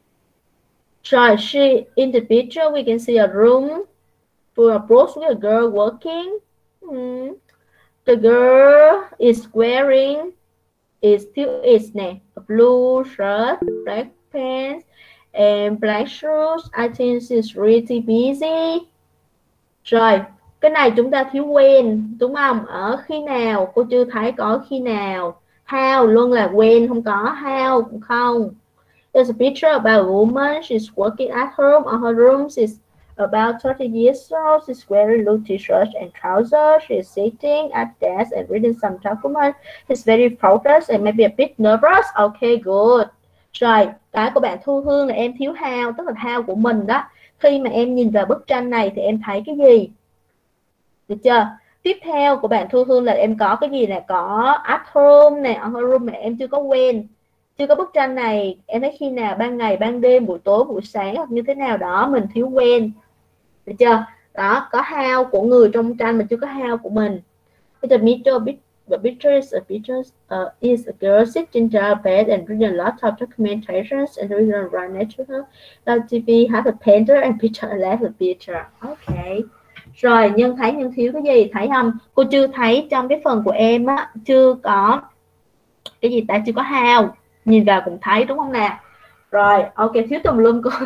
Rồi she, in the picture we can see a room full of books with a girl working. Hmm. The girl is wearing is still is nè, a blue shirt, black pants and black shoes. I think she's really busy. Rồi cái này chúng ta thiếu when, đúng không? Ở khi nào, cô chưa thấy có khi nào. How luôn là when, không có how cũng không. There's a picture about a woman. She's working at home. On her room, she's about thirty years old. She's wearing blue t-shirt and trousers. She's sitting at desk and reading some document. She's very focused and maybe a bit nervous. Okay, good. Rồi, cái của bạn Thu Hương là em thiếu how, tức là how của mình đó. Khi mà em nhìn vào bức tranh này thì em thấy cái gì? Được chưa? Tiếp theo của bạn Thu Hương là em có cái gì, là có at home nè, on her room này em chưa có when. Chưa có bức tranh này, em thấy khi nào, ban ngày, ban đêm, buổi tối, buổi sáng hoặc như thế nào đó, mình thiếu when. Được chưa? Đó, có how của người trong tranh mà chưa có how của mình. The picture, the picture is a picture uh, is a girl sitting in a bed and reading a lot of documentations and reading right next to her. The T V has a painter and picture left a picture. Okay. Rồi, Nhân thấy Nhân thiếu cái gì, thấy không? Cô chưa thấy trong cái phần của em á, chưa có cái gì ta, chưa có how. Nhìn vào cũng thấy đúng không nào? Rồi, ok, thiếu tùm lum cô.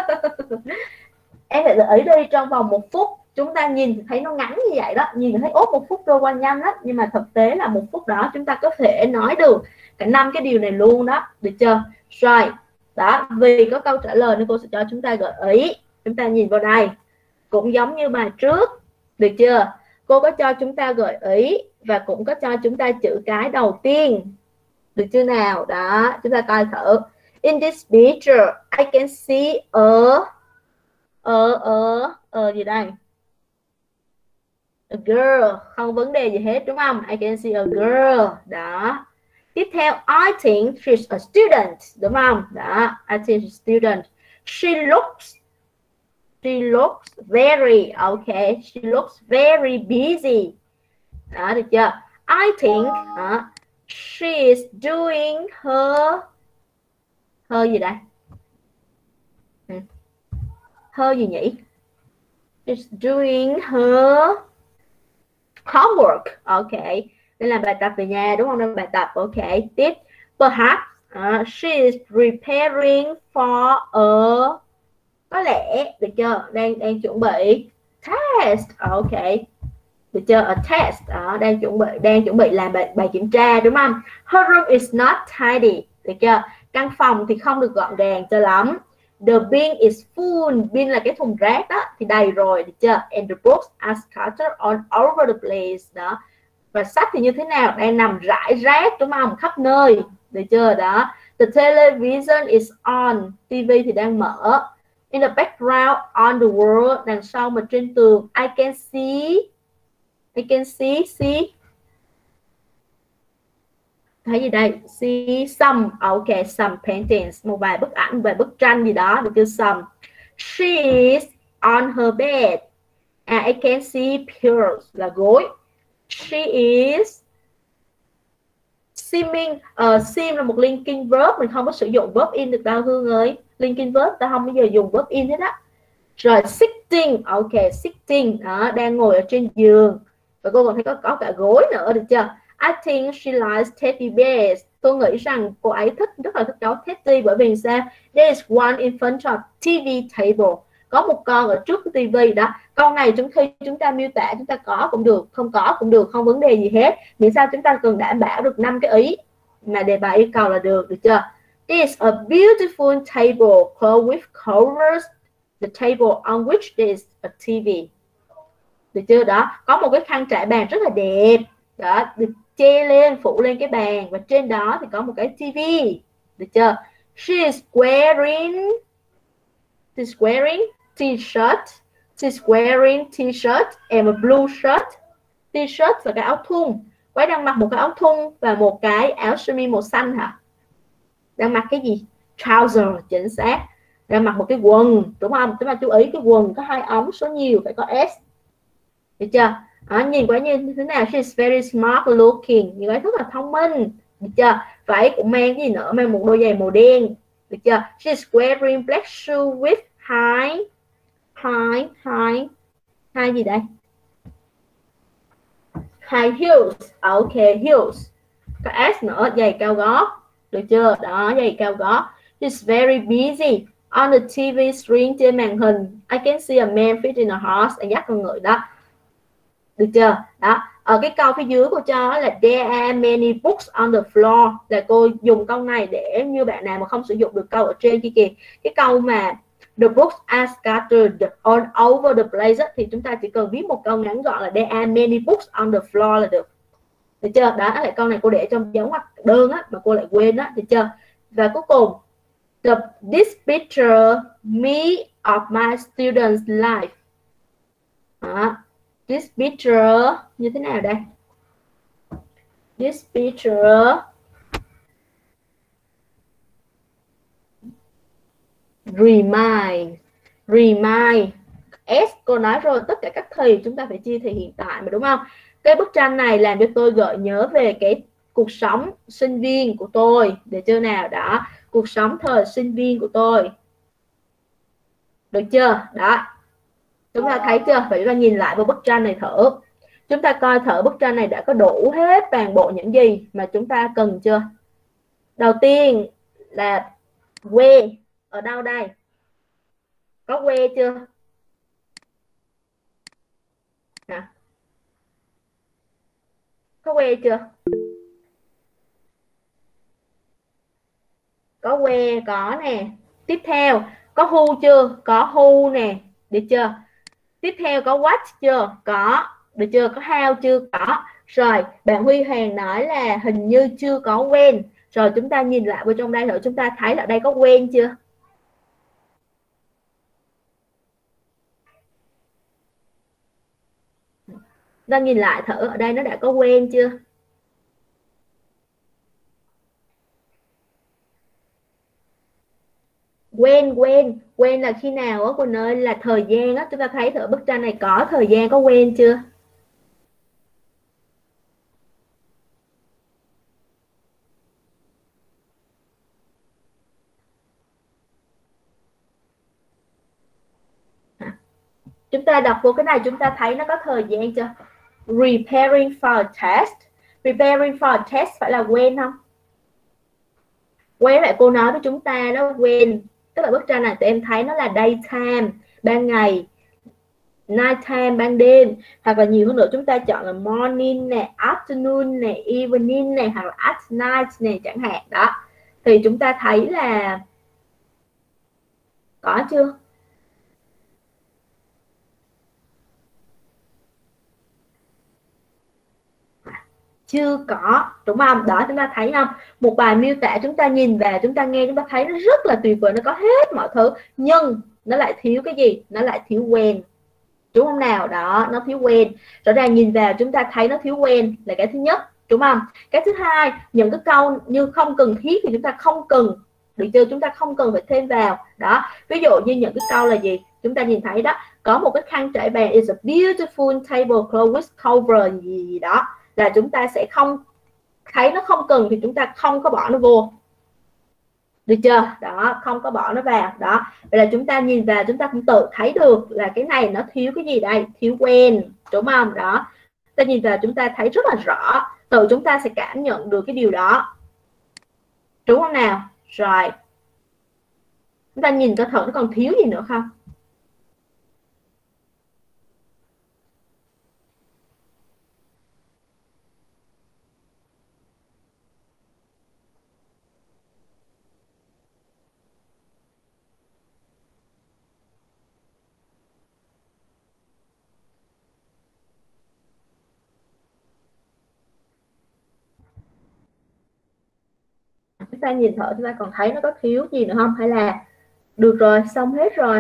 Em phải để ý đi, trong vòng một phút chúng ta nhìn thấy nó ngắn như vậy đó, nhìn thấy ốp một phút trôi qua nhanh đó, nhưng mà thực tế là một phút đó chúng ta có thể nói được cả năm cái điều này luôn đó, được chưa? Rồi, đó, vì có câu trả lời nên cô sẽ cho chúng ta gợi ý. Chúng ta nhìn vào đây, cũng giống như bài trước, được chưa? Cô có cho chúng ta gợi ý và cũng có cho chúng ta chữ cái đầu tiên, được chưa nào? Đó, chúng ta coi thử. In this picture, I can see a Ờ, ờ, ờ gì đây? A girl, không vấn đề gì hết đúng không? I can see a girl. Đó. Tiếp theo, I think she's a student, đúng không? Đó, I think she's a student. She looks, she looks very, okay, she looks very busy. Đó, được chưa? I think uh, she is doing her, her gì đây? Her gì nhỉ? She's doing her homework. Ok, đây là bài tập về nhà đúng không? Đây là bài tập. Ok, tiếp. Perhaps uh, she is preparing for a, có lẽ, được chưa? Đang đang chuẩn bị test. Ok, được chưa? A test. Đó, đang chuẩn bị đang chuẩn bị làm bài bài kiểm tra đúng không? Her room is not tidy. Được chưa? Căn phòng thì không được gọn gàng cho lắm. The bin is full. Bin là cái thùng rác đó, thì đầy rồi, được chưa? And the books are scattered all over the place. Đó. Và sách thì như thế nào? Đang nằm rải rác đúng không? Khắp nơi, được chưa? Đó. The television is on. ti vi thì đang mở. In the background on the wall, đằng sau mà trên tường, I can see, I can see, see. Thấy gì đây? See some, ok, some paintings, một vài bức ảnh, vài bức tranh gì đó, được chưa? Some. She is on her bed. And I can see pillows, là gối. She is Seeming, uh, seem là một linking verb, mình không có sử dụng verb in được đâu Hương ơi. Linking verb ta không bao giờ dùng verb in hết á. Rồi sitting, ok, sitting, đó, đang ngồi ở trên giường. Và cô còn thấy có, có cả gối nữa, được chưa? I think she likes teddy bears. Tôi nghĩ rằng cô ấy thích, rất là thích gấu teddy, bởi vì sao? There is one in front of ti vi table. Có một con ở trước cái tivi đó. Câu này chúng khi chúng ta miêu tả, chúng ta có cũng được, không có cũng được, không vấn đề gì hết. Miễn sao chúng ta cần đảm bảo được năm cái ý mà đề bài yêu cầu là được, được chưa? This is a beautiful table clothed with covers. The table on which there is a ti vi. Được chưa? Đó, có một cái khăn trải bàn rất là đẹp. Đó, được che lên, phủ lên cái bàn, và trên đó thì có một cái ti vi. Được chưa? She is wearing She's wearing t-shirt. She's wearing t-shirt and a blue shirt. T-shirt là cái áo thun. Cô ấy đang mặc một cái áo thun và một cái áo sơ mi màu xanh hả? Đang mặc cái gì? Trouser, chính xác. Đang mặc một cái quần, đúng không? Chúng ta chú ý cái quần có hai ống số nhiều, phải có S. Được chưa? À, nhìn quả như thế nào? She's very smart looking. Nhìn quả rất là thông minh. Được chưa? Vậy cũng mang cái gì nữa? Mang một đôi giày màu đen. Được chưa? She's wearing black shoe with high high high high gì đây? High heels. Ok, heels. Có S nữa, giày cao gót. Được chưa? Đó, giày cao gót. She's very busy. On the ti vi screen, trên màn hình, I can see a man fitting a horse. Anh dắt con ngựa đó. Được chưa? Đó. Ở cái câu phía dưới cô cho là there are many books on the floor, là cô dùng câu này để như bạn nào mà không sử dụng được câu ở trên kia kìa, cái câu mà the books are scattered all over the place thì chúng ta chỉ cần viết một câu ngắn gọn là there are many books on the floor là được. Được chưa? Đó là câu này cô để trong dấu ngoặc đơn á mà cô lại quên á. Được chưa? Và cuối cùng, the this picture me of my students life. Đó. This picture như thế nào đây? This picture remind remind S cô nói rồi, tất cả các thì chúng ta phải chia thì hiện tại mà, đúng không? Cái bức tranh này làm cho tôi gợi nhớ về cái cuộc sống sinh viên của tôi, được chưa nào? Đó, cuộc sống thời sinh viên của tôi, được chưa? Đó, chúng ta thấy chưa? Vậy chúng ta nhìn lại vào bức tranh này thử, chúng ta coi thử bức tranh này đã có đủ hết toàn bộ những gì mà chúng ta cần chưa? Đầu tiên là quê ở đâu đây? Có quê chưa? Nè. Có quê chưa? Có quê, có nè. Tiếp theo có who chưa? Có who nè, được chưa? Tiếp theo có what chưa? Có. Được chưa? Có how chưa? Có. Rồi bạn Huy Hoàng nói là hình như chưa có when. Rồi chúng ta nhìn lại vào trong đây thử, chúng ta thấy là đây có when chưa? Ta nhìn lại thử ở đây nó đã có when chưa? When, when, when là khi nào á cô ơi? Là thời gian á. Chúng ta thấy thử bức tranh này có thời gian, có when chưa? Chúng ta đọc vô cái này chúng ta thấy nó có thời gian chưa? Preparing for a test. Preparing for a test phải là when không? Quay lại cô nói với chúng ta đó, when. Tức là bức tranh này tụi em thấy nó là daytime, ban ngày, nighttime, ban đêm. Hoặc là nhiều hơn nữa chúng ta chọn là morning nè, afternoon nè, evening nè, hoặc là at night nè chẳng hạn. Đó. Thì chúng ta thấy là có chưa? Chưa có, đúng không? Đó, chúng ta thấy không? Một bài miêu tả chúng ta nhìn vào, chúng ta nghe, chúng ta thấy nó rất là tuyệt vời, nó có hết mọi thứ, nhưng nó lại thiếu cái gì? Nó lại thiếu when, đúng không nào? Đó, nó thiếu when. Rõ ràng nhìn vào chúng ta thấy nó thiếu when là cái thứ nhất, đúng không? Cái thứ hai, những cái câu như không cần thiết thì chúng ta không cần, được chưa? Chúng ta không cần phải thêm vào. Đó, ví dụ như những cái câu là gì? Chúng ta nhìn thấy đó, có một cái khăn trải bàn, is a beautiful table clothed with cover gì, gì đó, là chúng ta sẽ không thấy nó không cần thì chúng ta không có bỏ nó vô, được chưa? Đó, không có bỏ nó vào. Đó, vậy là chúng ta nhìn vào chúng ta cũng tự thấy được là cái này nó thiếu cái gì đây, thiếu when, đúng không? Đó, ta nhìn vào chúng ta thấy rất là rõ, tự chúng ta sẽ cảm nhận được cái điều đó, đúng không nào? Rồi, chúng ta nhìn coi thử nó còn thiếu gì nữa không. Chúng ta nhìn thử chúng ta còn thấy nó có thiếu gì nữa không, hay là được rồi, xong hết rồi.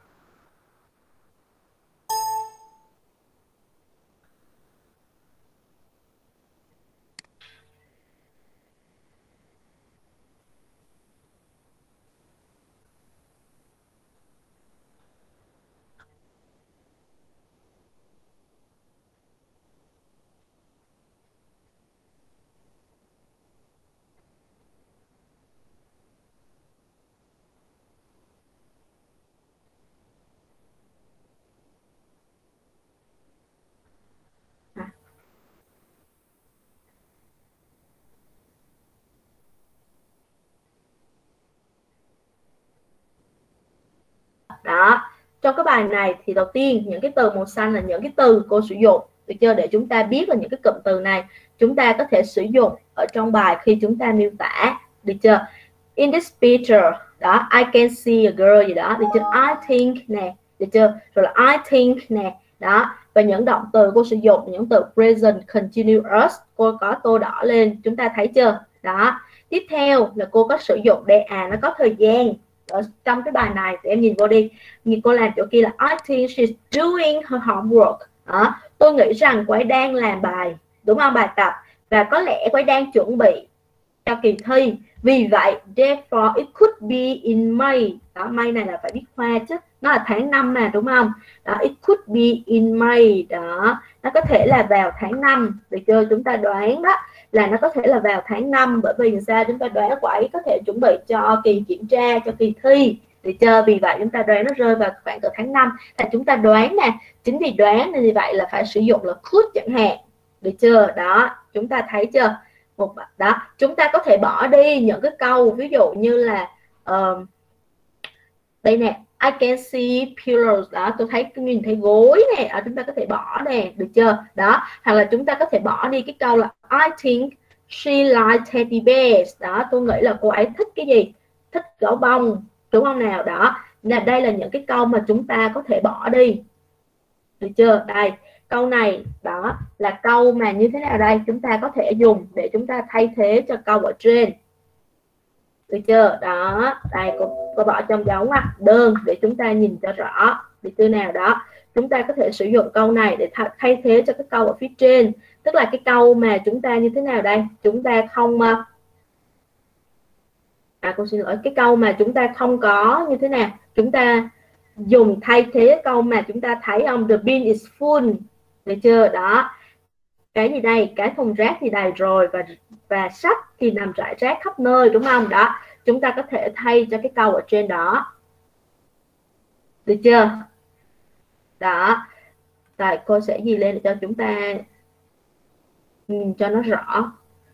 Đó, trong cái bài này thì đầu tiên những cái từ màu xanh là những cái từ cô sử dụng, được chưa? Để chúng ta biết là những cái cụm từ này chúng ta có thể sử dụng ở trong bài khi chúng ta miêu tả, được chưa? In this picture, đó, I can see a girl gì đó, được chưa? I think nè, được chưa? Rồi là I think nè, đó. Và những động từ cô sử dụng những từ present continuous, cô có tô đỏ lên, chúng ta thấy chưa? Đó. Tiếp theo là cô có sử dụng để à nó có thời gian. Ở trong cái bài này thì em nhìn vô đi, nhìn cô làm chỗ kia là I think she's doing her homework. Đó. Tôi nghĩ rằng cô ấy đang làm bài, đúng không, bài tập, và có lẽ cô ấy đang chuẩn bị cho kỳ thi. Vì vậy therefore it could be in May. Đó, May này là phải biết khoa chứ, nó là tháng năm mà, đúng không? Đó, it could be in May. Đó, nó có thể là vào tháng năm, được chưa? Chúng ta đoán đó là nó có thể là vào tháng năm, bởi vì sao? Chúng ta đoán quả ấy có thể chuẩn bị cho kỳ kiểm tra, cho kỳ thi, được chưa? Vì vậy chúng ta đoán nó rơi vào khoảng từ tháng năm. Là chúng ta đoán nè, chính vì đoán nên như vậy là phải sử dụng là could chẳng hạn, được chưa? Đó, chúng ta thấy chưa? Một đó, chúng ta có thể bỏ đi những cái câu ví dụ như là uh, đây nè, I can see pillows, đó, tôi thấy nhìn thấy gối nè, ở chúng ta có thể bỏ nè, được chưa? Đó, hoặc là chúng ta có thể bỏ đi cái câu là I think she likes teddy bears, đó, tôi nghĩ là cô ấy thích cái gì, thích gấu bông, đúng không nào? Đó, là đây là những cái câu mà chúng ta có thể bỏ đi, được chưa? Đây, câu này đó là câu mà như thế nào đây, chúng ta có thể dùng để chúng ta thay thế cho câu ở trên, được chưa? Đó, đây cô, cô bỏ trong dấu ngoặc đơn để chúng ta nhìn cho rõ, được chưa nào? Đó, chúng ta có thể sử dụng câu này để thay thế cho cái câu ở phía trên, tức là cái câu mà chúng ta như thế nào đây, chúng ta không à cô xin lỗi, cái câu mà chúng ta không có như thế nào, chúng ta dùng thay thế câu mà chúng ta thấy không, the bin is full, được chưa? Đó, cái gì đây, cái thùng rác thì đầy rồi, và và sách thì nằm rải rác khắp nơi, đúng không? Đó, chúng ta có thể thay cho cái câu ở trên đó, được chưa? Đó, rồi cô sẽ ghi lên để cho chúng ta nhìn cho nó rõ.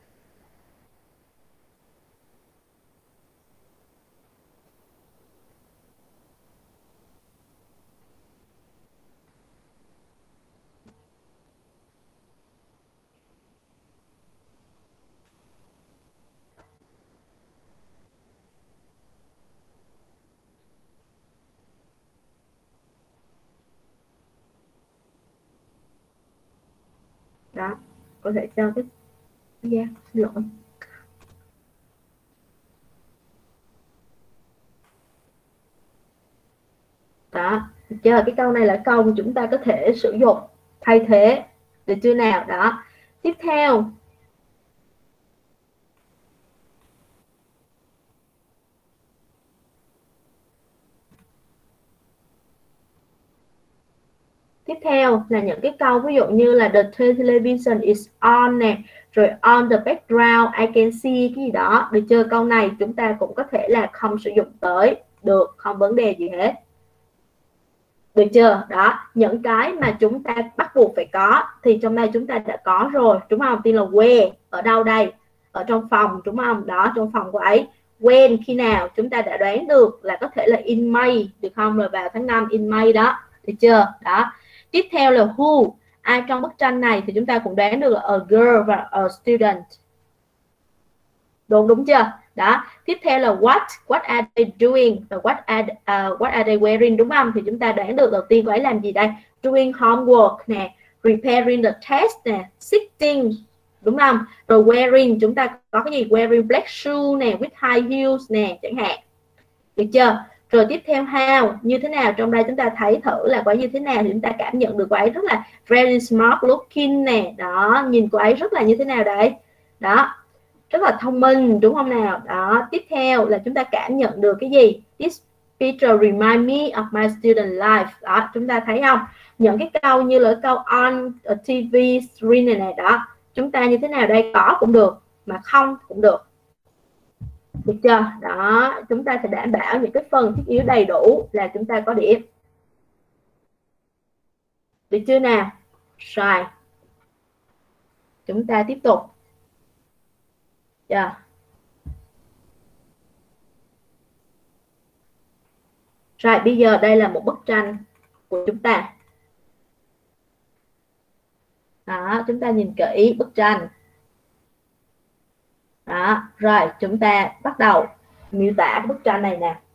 Đó, có thể cho cái yeah, xin lỗi. Đó, được chưa? Cái câu này là câu mà chúng ta có thể sử dụng thay thế, được chưa nào? Đó, tiếp theo Tiếp theo là những cái câu ví dụ như là the television is on nè, rồi on the background I can see cái gì đó, được chưa? Câu này chúng ta cũng có thể là không sử dụng tới được, không vấn đề gì hết, được chưa? Đó, những cái mà chúng ta bắt buộc phải có thì trong đây chúng ta đã có rồi, đúng không? Tiên là where, ở đâu đây? Ở trong phòng, đúng không? Đó, trong phòng của ấy. When, khi nào? Chúng ta đã đoán được là có thể là in May, được không? Rồi vào tháng năm in May đó, được chưa? Đó. Tiếp theo là who, ai trong bức tranh này thì chúng ta cũng đoán được là a girl và a student. Đúng đúng chưa? Đó. Tiếp theo là what, what are they doing và what are uh, what are they wearing, đúng không? Thì chúng ta đoán được đầu tiên cô ấy làm gì đây? Doing homework nè, preparing the test nè, sitting, đúng không? Rồi wearing, chúng ta có cái gì? Wearing black shoe nè, with high heels nè, chẳng hạn. Được chưa? Rồi tiếp theo how, như thế nào? Trong đây chúng ta thấy thử là cô ấy như thế nào thì chúng ta cảm nhận được cô ấy rất là very smart looking nè. Đó, nhìn cô ấy rất là như thế nào đấy? Đó, rất là thông minh, đúng không nào? Đó, tiếp theo là chúng ta cảm nhận được cái gì? This picture remind me of my student life. Đó, chúng ta thấy không? Những cái câu như là câu on a ti vi screen này này, đó. Chúng ta như thế nào đây? Có cũng được, mà không cũng được. Được chưa? Đó, chúng ta sẽ đảm bảo những cái phần thiết yếu đầy đủ là chúng ta có điểm. Được chưa nào? Rồi. Chúng ta tiếp tục. Yeah. Rồi, bây giờ đây là một bức tranh của chúng ta. Đó, chúng ta nhìn kỹ bức tranh. Đó, rồi chúng ta bắt đầu miêu tả cái bức tranh này nè.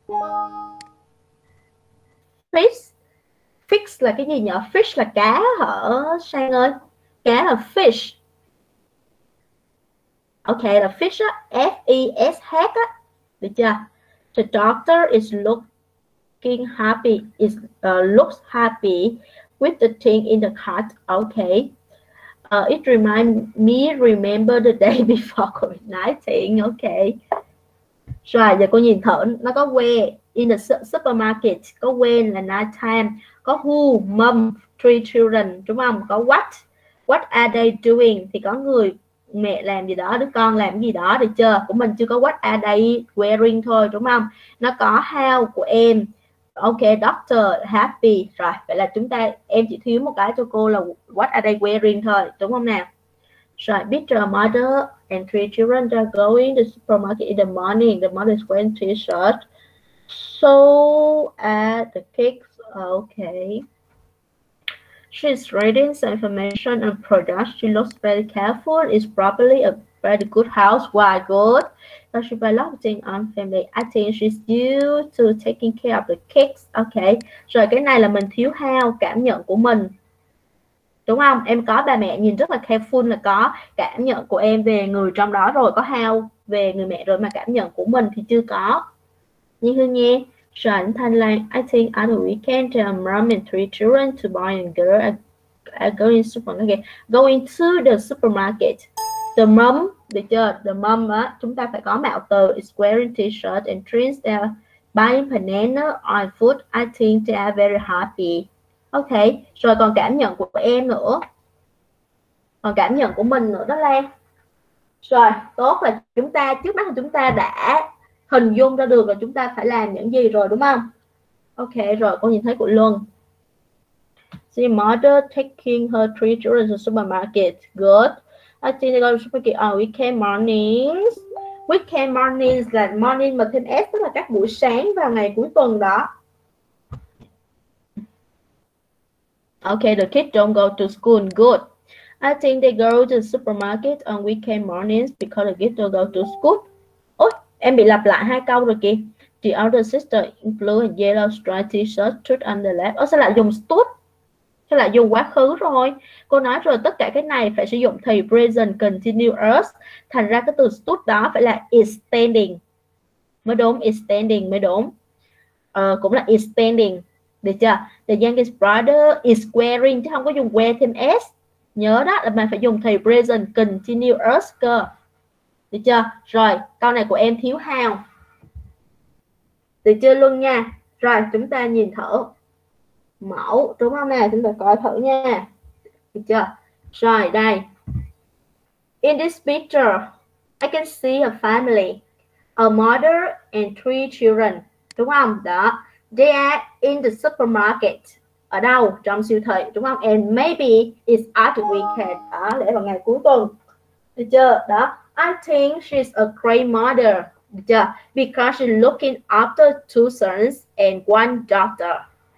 Fish. Fish là cái gì nhỉ? Fish là cá hả Sang ơi? Cá là fish. Ok, là fish á, F I S H á, được chưa? The doctor is looking happy, is uh, looks happy with the thing in the cart. Okay. Uh, it remind me remember the day before COVID nineteen. Okay. Rồi giờ cô nhìn thử, nó có where in the supermarket, có when là night time, có who, mom, three children, đúng không? Có what, what are they doing thì có người mẹ làm gì đó, đứa con làm gì đó, được chưa? Của mình chưa có what are they wearing thôi, đúng không? Nó có how của em. Ok, doctor happy. Rồi vậy là chúng ta, em chỉ thiếu một cái cho cô là what are they wearing thôi, đúng không nào? Rồi Peter, mother and three children are going to the supermarket in the morning. The mother is wearing t-shirt. So at the kids, okay. She's reading some information on products. She looks very careful. It's probably a very good housewife. Good. Does she buy lots of things on family? I think she's used to taking care of the kids. Okay. Rồi cái này là mình thiếu how, cảm nhận của mình. Đúng không? Em có bà mẹ nhìn rất là careful là có cảm nhận của em về người trong đó rồi, có how về người mẹ rồi, mà cảm nhận của mình thì chưa có. Như Hương nghe. Rồi Thanh Lan, I think at the weekend uh, mom and three children, two boys and girl are, are going supermarket, going to the supermarket. The mom, được chưa? The mom á, chúng ta phải có mạo từ is wearing t-shirt and jeans. They are buying banana on food. I think they are very happy. Ok, rồi còn cảm nhận của em nữa, còn cảm nhận của mình nữa đó Lan. Rồi tốt, là chúng ta trước mắt là chúng ta đã hình dung ra được là chúng ta phải làm những gì rồi, đúng không? Ok, rồi con nhìn thấy của Luân. See mother taking her three children to supermarket. Good. I think they go to supermarket on weekend mornings. Weekend mornings là morning mà thêm s, tức là các buổi sáng vào ngày cuối tuần đó. Okay, the kids don't go to school. Good. I think they go to the supermarket on weekend mornings because the kids don't go to school. Ôi, em bị lặp lại hai câu rồi kìa. The older sister in blue and yellow striped t-shirt stood on the left. Ôi, sao lại dùng stood? Sao lại dùng quá khứ rồi? Cô nói rồi, tất cả cái này phải sử dụng thì present continuous. Thành ra cái từ stood đó phải là is standing mới đúng, is standing mới đúng. Ờ, cũng là is standing. Được chưa? The youngest brother is wearing, chứ không có dùng wear thêm s. Nhớ đó là mình phải dùng thì present continuous cơ. Được chưa? Rồi, câu này của em thiếu how. Được chưa luôn nha. Rồi, chúng ta nhìn thử mẫu, đúng không nào? Chúng ta coi thử nha. Được chưa? Rồi, đây. In this picture, I can see a family. A mother and three children. Đúng không? Đó. They are in the supermarket. Ở đâu? Trong siêu thị, đúng không? And maybe it's at the weekend. Đó, để vào ngày cuối tuần. Được chưa? Đó. I think she's a great mother. Được chưa? Because she's looking after two sons and one daughter.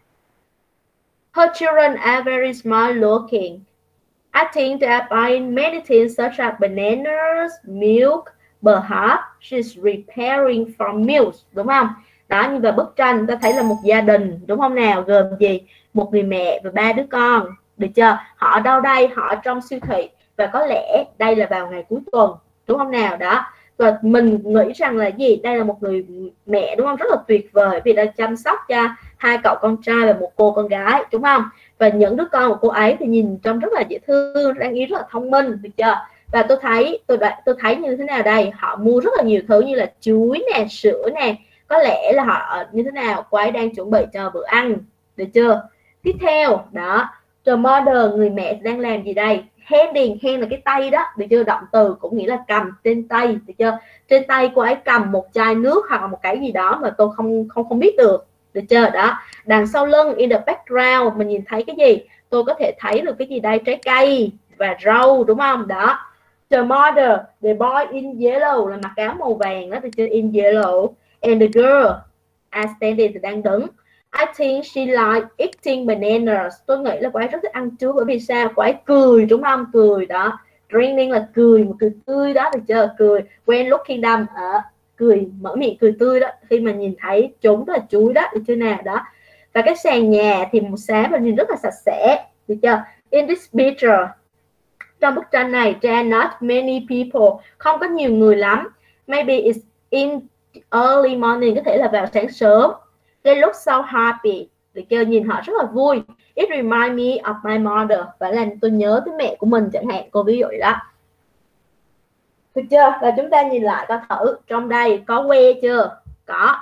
Her children are very smart looking. I think they are buying many things such as bananas, milk, perhaps she's repairing from milk. Đúng không? Đó, như vào bức tranh ta thấy là một gia đình, đúng không nào, gồm gì? Một người mẹ và ba đứa con. Được chưa? Họ ở đâu đây? Họ ở trong siêu thị, và có lẽ đây là vào ngày cuối tuần, đúng không nào? Đó. Và mình nghĩ rằng là gì? Đây là một người mẹ, đúng không? Rất là tuyệt vời vì đã chăm sóc cho hai cậu con trai và một cô con gái, đúng không? Và những đứa con của cô ấy thì nhìn trông rất là dễ thương, đáng yêu, rất là thông minh, được chưa? Và tôi thấy tôi tôi thấy như thế nào đây? Họ mua rất là nhiều thứ như là chuối nè, sữa nè. Có lẽ là họ như thế nào, cô ấy đang chuẩn bị cho bữa ăn, được chưa? Tiếp theo, đó, the mother, người mẹ đang làm gì đây? Handing, hand là cái tay đó, được chưa? Động từ cũng nghĩa là cầm trên tay, được chưa? Trên tay cô ấy cầm một chai nước hoặc là một cái gì đó mà tôi không không không biết được, được chưa? Đó, đằng sau lưng, in the background, mình nhìn thấy cái gì? Tôi có thể thấy được cái gì đây? Trái cây và rau, đúng không? Đó. The mother, the boy in yellow là mặc áo màu vàng đó, được chưa? In yellow. And the girl are standing, thì đang đứng. I think she like eating bananas. Tôi nghĩ là cô ấy rất thích ăn chuối, bởi vì sao? Cô ấy cười, đúng không? Cười đó. Grinning là cười, một cười tươi đó, được chưa? Cười. When looking down, ở cười, mở miệng cười tươi đó khi mà nhìn thấy chúng, đó là chuối đó, được chưa nào? Đó. Và cái sàn nhà thì màu xám và nhìn rất là sạch sẽ, được chưa? In this picture, trong bức tranh này, there are not many people, không có nhiều người lắm. Maybe it's in early morning, có thể là vào sáng sớm. They look so happy, được chưa? Nhìn họ rất là vui. It remind me of my mother, và làm tôi nhớ tới mẹ của mình chẳng hạn, cô ví dụ đó. Được chưa? Và chúng ta nhìn lại coi thử, trong đây có where chưa? Có.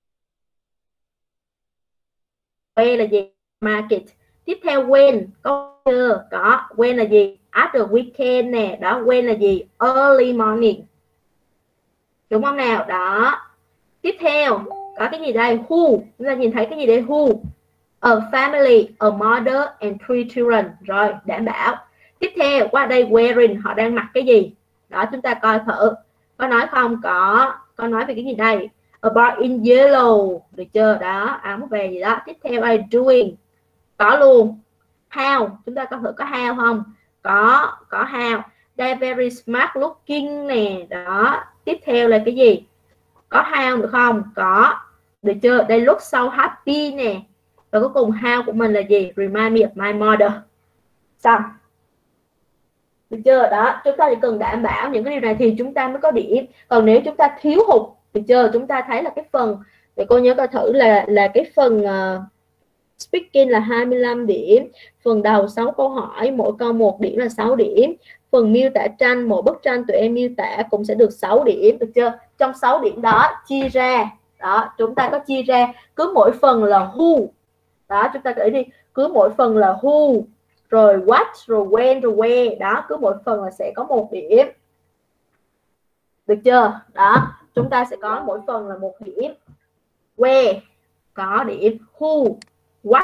Where là gì? Market. Tiếp theo when, có chưa? Có. When là gì? After weekend nè. Đó, when là gì? Early morning. Đúng không nào? Đó. Tiếp theo, có cái gì đây? Who. Chúng ta nhìn thấy cái gì đây? Who. A family, a mother and three children. Rồi, đảm bảo. Tiếp theo, qua đây wearing, họ đang mặc cái gì? Đó, chúng ta coi thử. Có nói không? Có. Có nói về cái gì đây? A bar in yellow. Được chưa? Đó, áo về gì đó. Tiếp theo I doing. Có luôn. How. Chúng ta có thử có how không? Có. Có how. They're very smart looking nè. Đó. Tiếp theo là cái gì? Có how được không? Có. Được chưa? They look so happy nè. Và cuối cùng how của mình là gì? Remind me of my mother. Xong. Được chưa? Đó, chúng ta chỉ cần đảm bảo những cái điều này thì chúng ta mới có điểm. Còn nếu chúng ta thiếu hụt, được chưa? Chúng ta thấy là cái phần, để cô nhớ coi thử là là cái phần uh, speaking là hai mươi lăm điểm, phần đầu sáu câu hỏi, mỗi câu một điểm là sáu điểm. Phần miêu tả tranh, mỗi bức tranh tụi em miêu tả cũng sẽ được sáu điểm, được chưa? Trong sáu điểm đó chia ra, đó, chúng ta có chia ra cứ mỗi phần là who. Đó, chúng ta kể đi, cứ mỗi phần là who, rồi what, rồi when, rồi where. Đó, cứ mỗi phần là sẽ có một điểm. Được chưa? Đó, chúng ta sẽ có mỗi phần là một điểm. Where có điểm, who, what,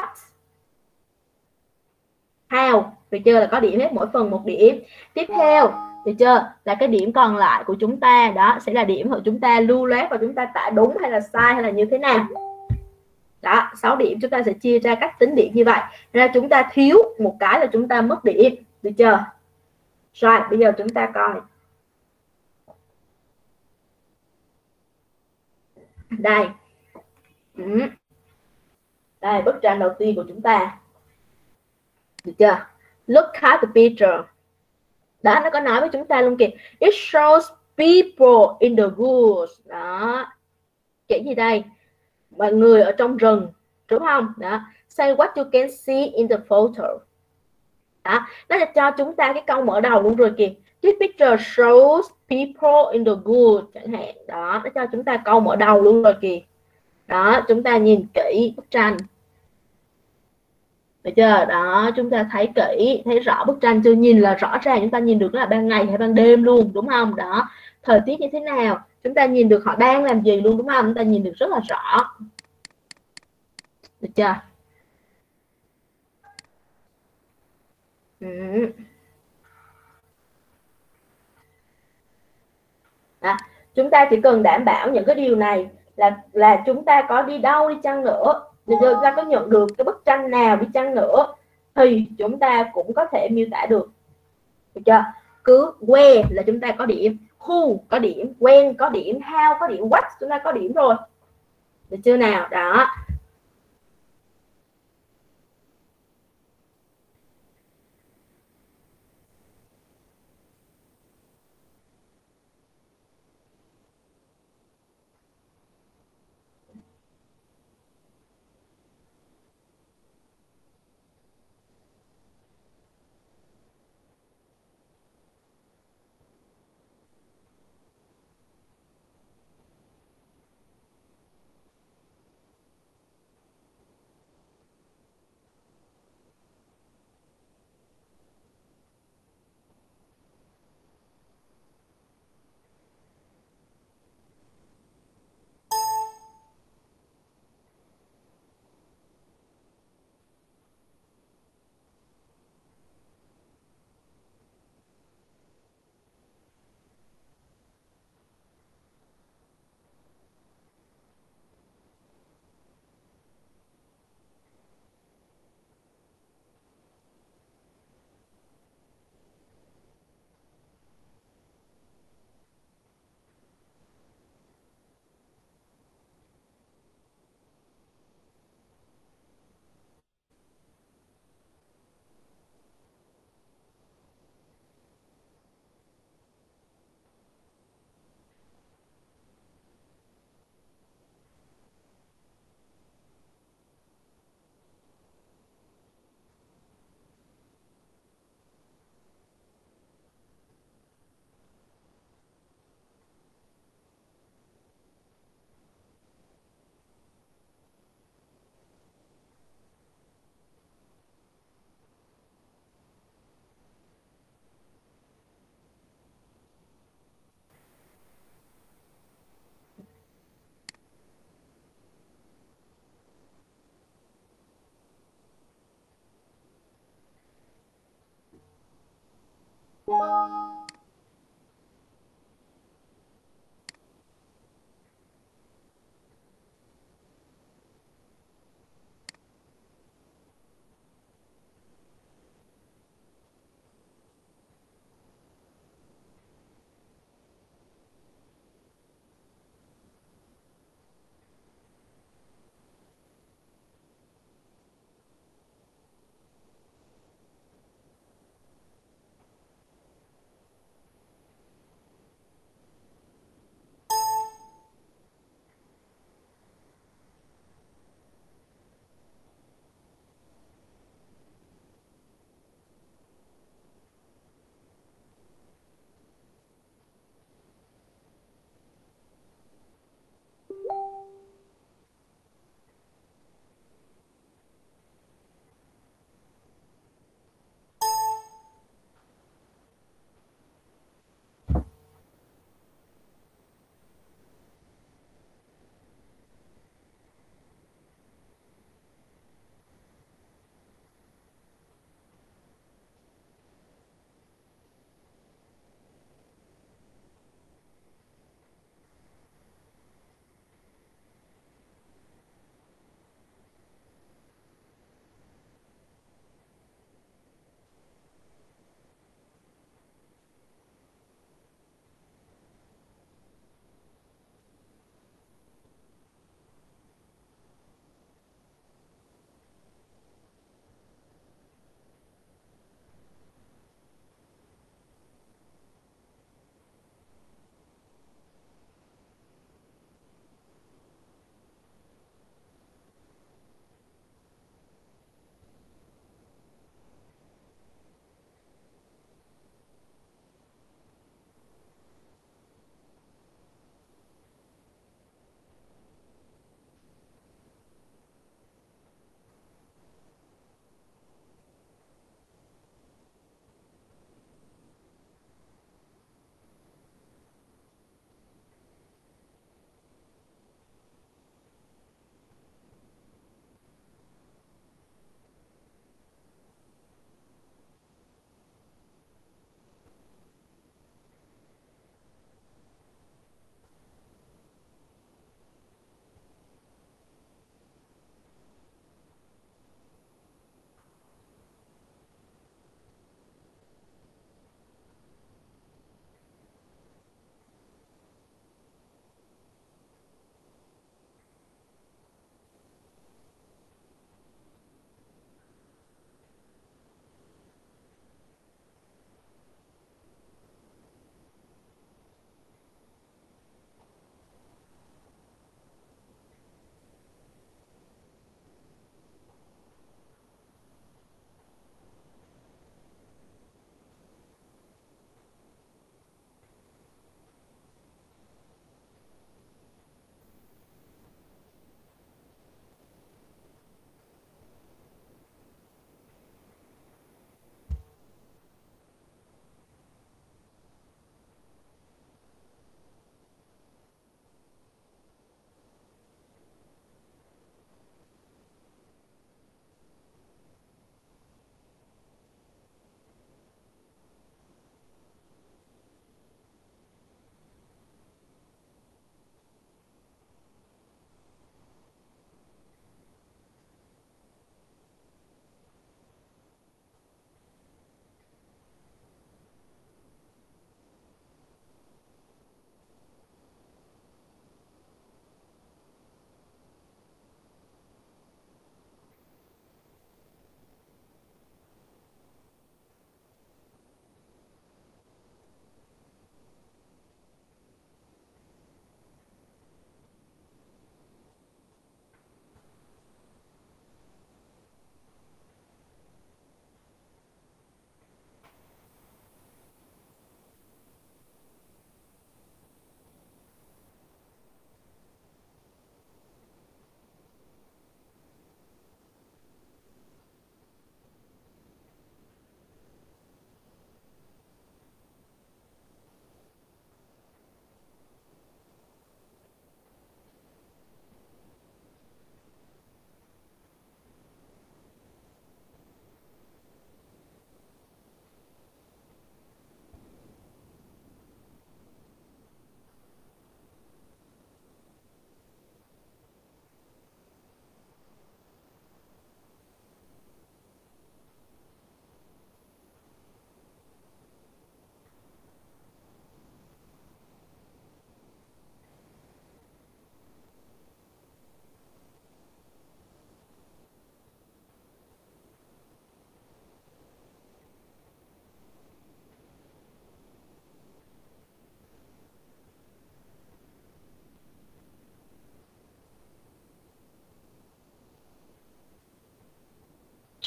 how, được chưa? Là có điểm hết, mỗi phần một điểm. Tiếp theo, được chưa? Là cái điểm còn lại của chúng ta, đó sẽ là điểm của chúng ta lưu loát và chúng ta tả đúng hay là sai hay là như thế nào. Đó, sáu điểm chúng ta sẽ chia ra cách tính điểm như vậy. Nên là chúng ta thiếu một cái là chúng ta mất điểm, được chưa? Rồi, bây giờ chúng ta coi. Đây. Ừ. Đây, bức tranh đầu tiên của chúng ta. Được chưa? Look at the picture. Đó, nó có nói với chúng ta luôn kìa. It shows people in the woods. Đó. Chỉ gì đây? Mọi người ở trong rừng, đúng không? Đó. Say what you can see in the photo. Đó. Nó sẽ cho chúng ta cái câu mở đầu luôn rồi kìa. This picture shows people in the woods chẳng hạn. Đó, nó cho chúng ta câu mở đầu luôn rồi kìa. Đó, chúng ta nhìn kỹ bức tranh. Được chưa? Đó, chúng ta thấy kỹ, thấy rõ bức tranh chưa? Nhìn là rõ ràng, chúng ta nhìn được là ban ngày hay ban đêm luôn, đúng không? Đó, thời tiết như thế nào, chúng ta nhìn được họ đang làm gì luôn, đúng không? Chúng ta nhìn được rất là rõ. Được chưa? Ừ. Đó, chúng ta chỉ cần đảm bảo những cái điều này là là chúng ta có đi đâu đi chăng nữa, chúng ta có nhận được cái bức tranh nào đi chăng nữa thì chúng ta cũng có thể miêu tả được. Được chưa? Cứ where là chúng ta có điểm, who có điểm, when có điểm, how có điểm, what chúng ta có điểm rồi. Được chưa nào? Đó.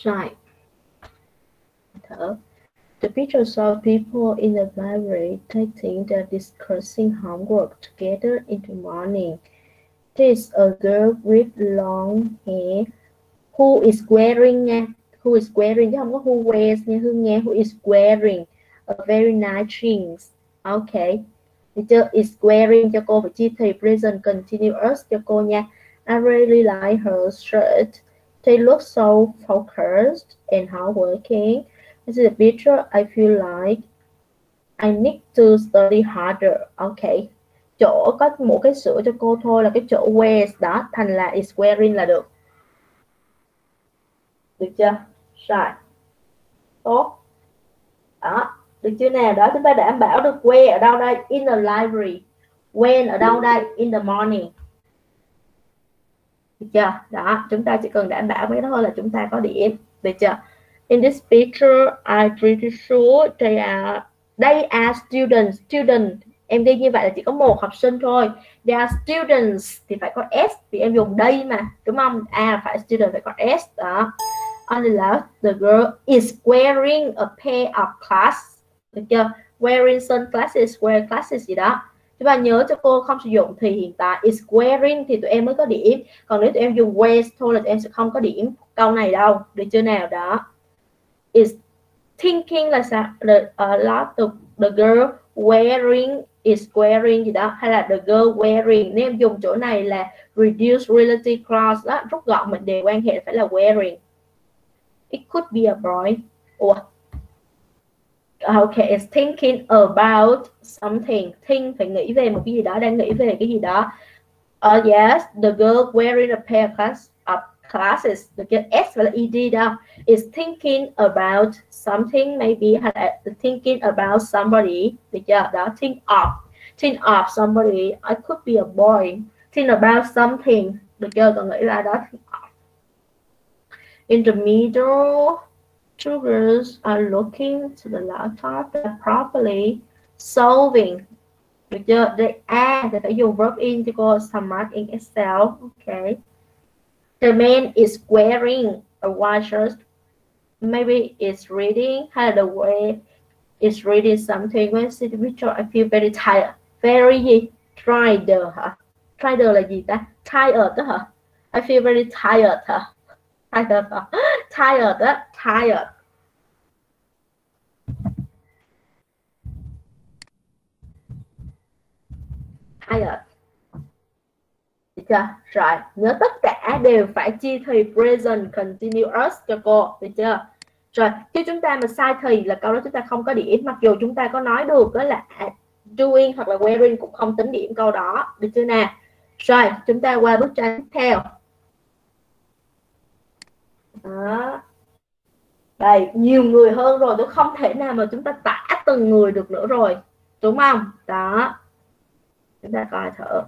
Right. Thở. The picture saw people in the library taking their discussing homework together in the morning. There's a girl with long hair who is wearing nha, who is wearing chứ không có who wears nha Hương nghe, who is wearing a very nice jeans. Okay. Được chưa? Is wearing cho cô phải chia thì present continuous cho cô nha. I really like her shirt. They look so focused and hardworking. This is a picture. I feel like I need to study harder. Okay. Chỗ có một cái sửa cho cô thôi là cái chỗ wears đó, thành là is wearing là được. Được chưa? Rồi. Tốt. Đó. Được chưa nào? Đó, chúng ta đảm bảo được where ở đâu đây? In the library. When ở đâu đây? In the morning. Được chưa? Đó, chúng ta chỉ cần đảm bảo mấy đó thôi là chúng ta có điểm. Được chưa? In this picture, I'm pretty sure they are they are students. Student. Em ghi như vậy là chỉ có một học sinh thôi. They are students thì phải có s, vì em dùng đây mà, đúng không? À phải student phải có s đó. On the left, the girl is wearing a pair of class. Được chưa? Wearing sunglasses, wear glasses gì đó. Chúng ta nhớ cho cô không sử dụng thì hiện tại is wearing thì tụi em mới có điểm. Còn nếu tụi em dùng wears thôi là tụi em sẽ không có điểm câu này đâu. Được chưa nào? Đó. Is thinking là sao? The, a lot of the girl wearing is wearing gì đó. Hay là the girl wearing. Nếu em dùng chỗ này là reduce relative clause đó. Rút gọn mệnh đề quan hệ phải là wearing. It could be a boy. Ủa? Okay, it's thinking about something. Think phải nghĩ về một cái gì đó, đang nghĩ về cái gì đó. Uh, yes, the girl wearing a pair of, class, of glasses. The S và là ed đâu. Is thinking about something, maybe thinking about somebody. Được chưa? Đó, think of. Think of somebody. I could be a boy. Think about something. Được chưa? Còn nghĩ ra đó. Think of. In the middle, two girls are looking to the laptop and properly solving. Được chưa? Đây A thì phải dùng verb in cho cô. Submit in Excel. Okay. The man is wearing a white shirt. Maybe it's reading. Hay là the way is reading something. When I see the picture, I feel very tired. Very gì? Tired hả? Tired là gì ta? Tired đó hả? I feel very tired hả? Tired hả? Tired đó. Tired. Tired. Được chưa? Rồi, nhớ tất cả đều phải chia thì present continuous cho cô, được chưa? Rồi, chứ chúng ta mà sai thì là câu đó chúng ta không có điểm, mặc dù chúng ta có nói được đó là doing hoặc là wearing cũng không tính điểm câu đó, được chưa nè? Rồi, chúng ta qua bức tranh tiếp theo. Đó. Đây, nhiều người hơn rồi, tôi không thể nào mà chúng ta tả từng người được nữa rồi, đúng không? Đó. Chúng ta coi thử.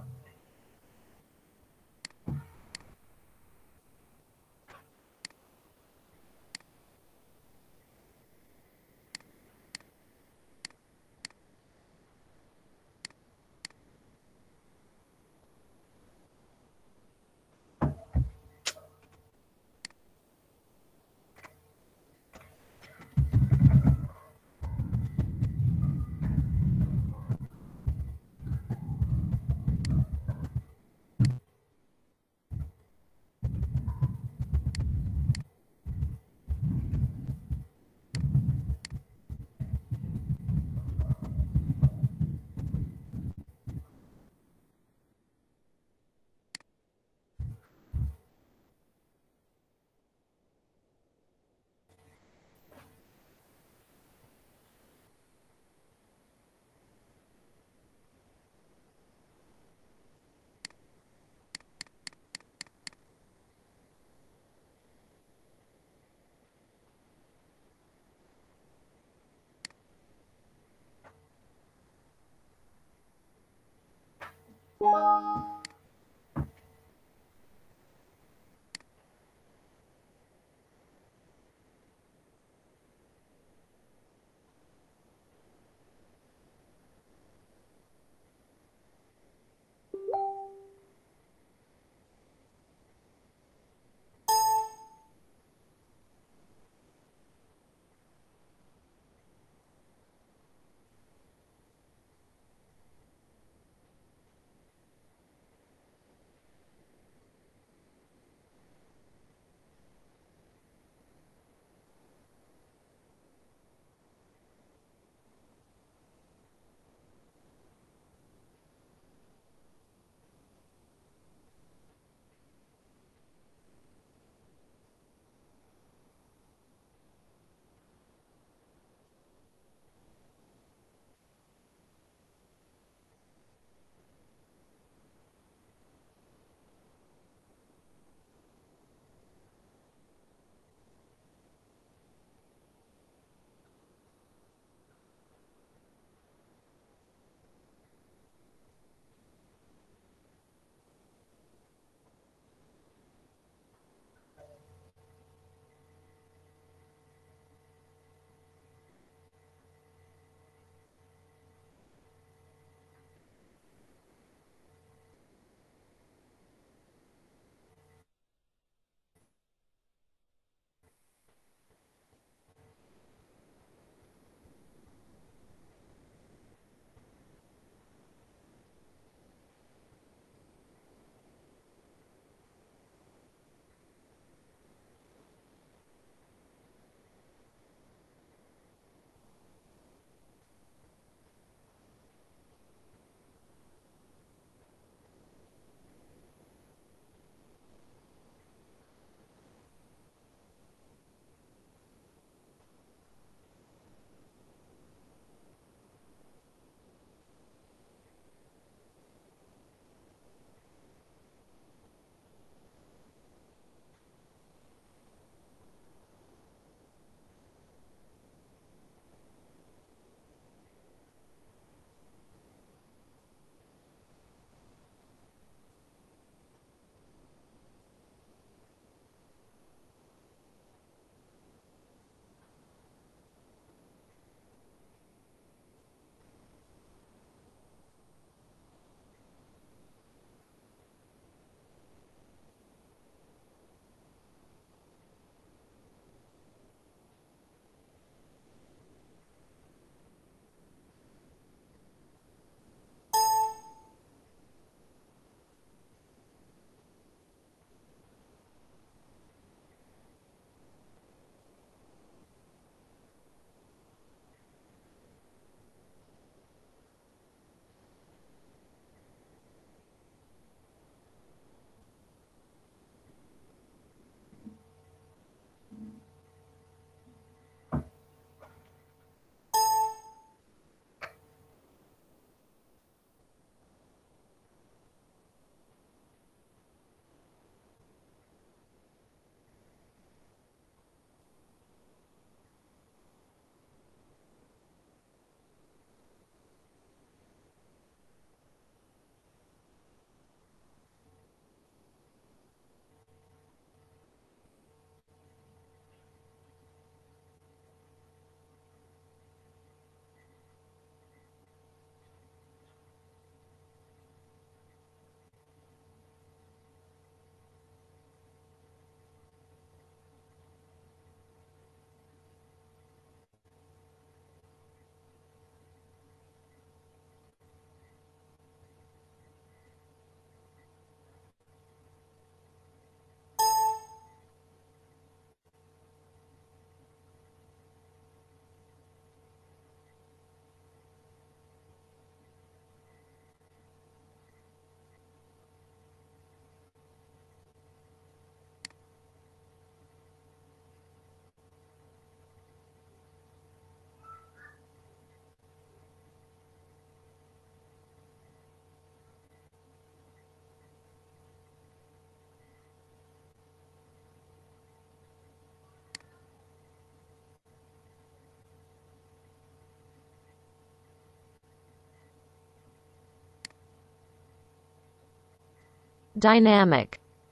dynamic.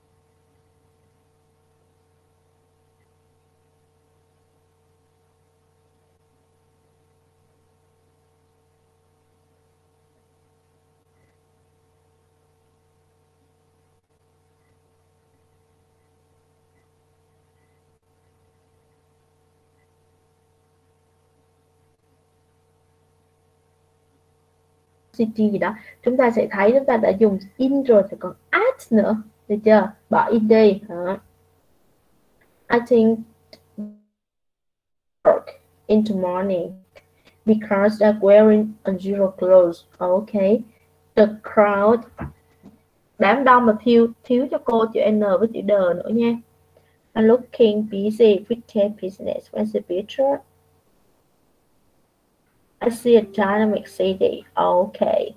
city gì đó, chúng ta sẽ thấy chúng ta đã dùng in rồi thì còn at nữa, được chưa? Bỏ in đi. Đó. I think work in the morning because they're wearing unusual clothes. Okay. The crowd, đám đông mà thiếu thiếu cho cô chữ N với chữ D nữa nha. I'm looking busy with their business. Where's the picture? I see a dynamic city. Okay.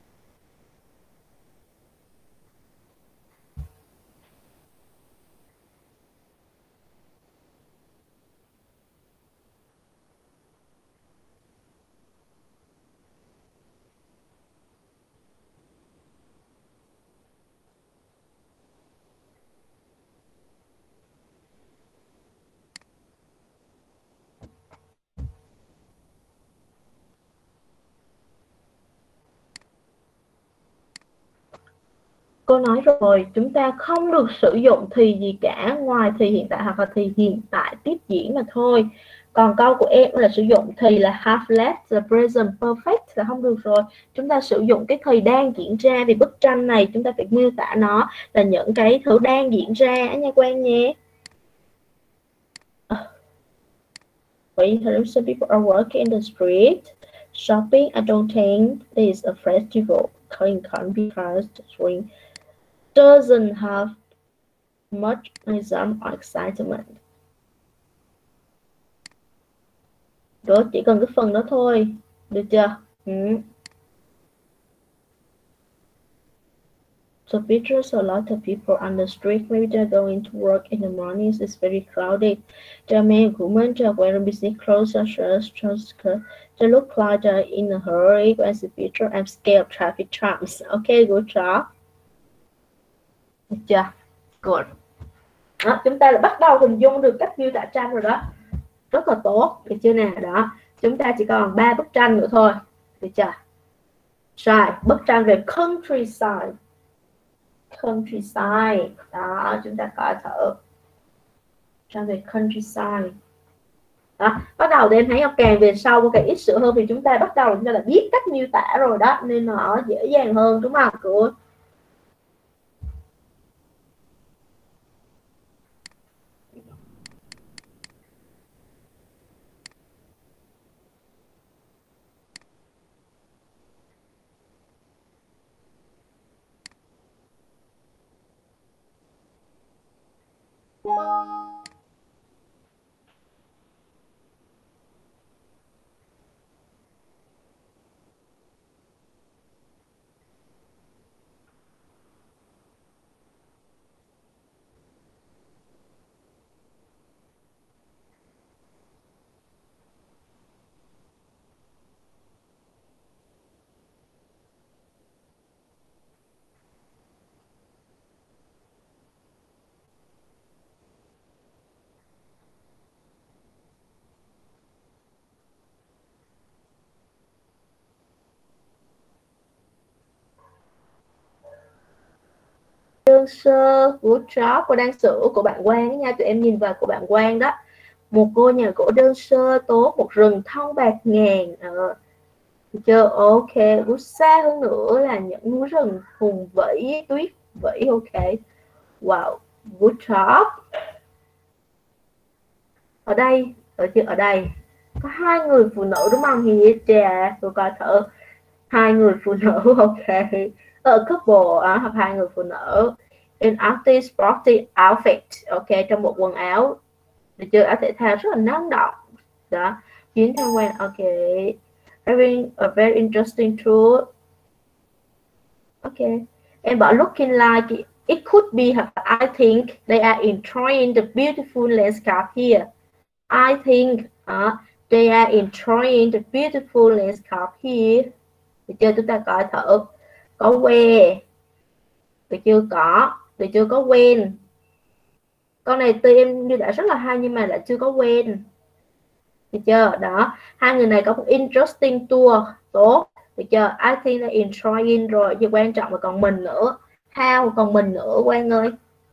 Cô nói rồi, chúng ta không được sử dụng thì gì cả ngoài thì hiện tại hoặc là thì hiện tại tiếp diễn mà thôi. Còn câu của em là sử dụng thì là have left, là present perfect là không được rồi. Chúng ta sử dụng cái thời đang diễn ra, vì bức tranh này chúng ta phải miêu tả nó là những cái thứ đang diễn ra nha Quang nhé. When some people are working in the street, shopping, I don't think this is a festival. Calling can because the spring doesn't have much exam or excitement. Đó, chỉ cần cái phần đó thôi, được chưa? Ừ. So pictures a lot of people on the street. Maybe they're going to work in the mornings. It's very crowded. There are many women who are wearing business clothes such as skirts. They look like they're in a hurry. Where's the picture? I'm scared of traffic jams. Okay, good job. Được chưa? Good. Đó, chúng ta đã bắt đầu hình dung được cách miêu tả tranh rồi đó, rất là tốt, được chưa nè? Đó, chúng ta chỉ còn ba bức tranh nữa thôi, được chưa? Rồi, bức tranh về countryside, countryside, đó, chúng ta coi thử tranh về countryside. Đó, bắt đầu thì em thấy càng về sau càng ít sửa hơn, thì chúng ta bắt đầu chúng ta đã biết cách miêu tả rồi đó, nên nó dễ dàng hơn, đúng không? Good. Đơn sơ, good job. Cô đang sửa của bạn Quang nha, tụi em nhìn vào của bạn Quang đó. Một ngôi nhà gỗ đơn sơ tốt, một rừng thông bạt ngàn. Ờ, chưa? Ok. Bước xa hơn nữa là những núi rừng hùng vĩ, tuyết vĩ. Ok. Wow, good job. Ở đây, ở chưa? Ở đây có hai người phụ nữ đúng không? Thì trà, tôi coi thử. Hai người phụ nữ, ok. Ở couple, à, hoặc hai người phụ nữ. In artist sporty outfit, ok, trong một quần áo, được chưa? Áo thể thao rất là năng động. Đó, chuyến tham quan, ok. Having a very interesting tour. Ok. Em bảo looking like it could be, I think they are enjoying the beautiful landscape here. I think uh, they are enjoying the beautiful landscape here. Được chưa? Chúng ta coi thử. Có where. được chưa? Có, được chưa? Có when. Con này tuy em như đã rất là hay nhưng mà lại chưa có when. Được chưa? Đó, hai người này có một interesting tour. Tốt. Được chưa? I think là enjoying rồi. Giờ quan trọng là còn mình nữa. How còn mình nữa Quang ơi.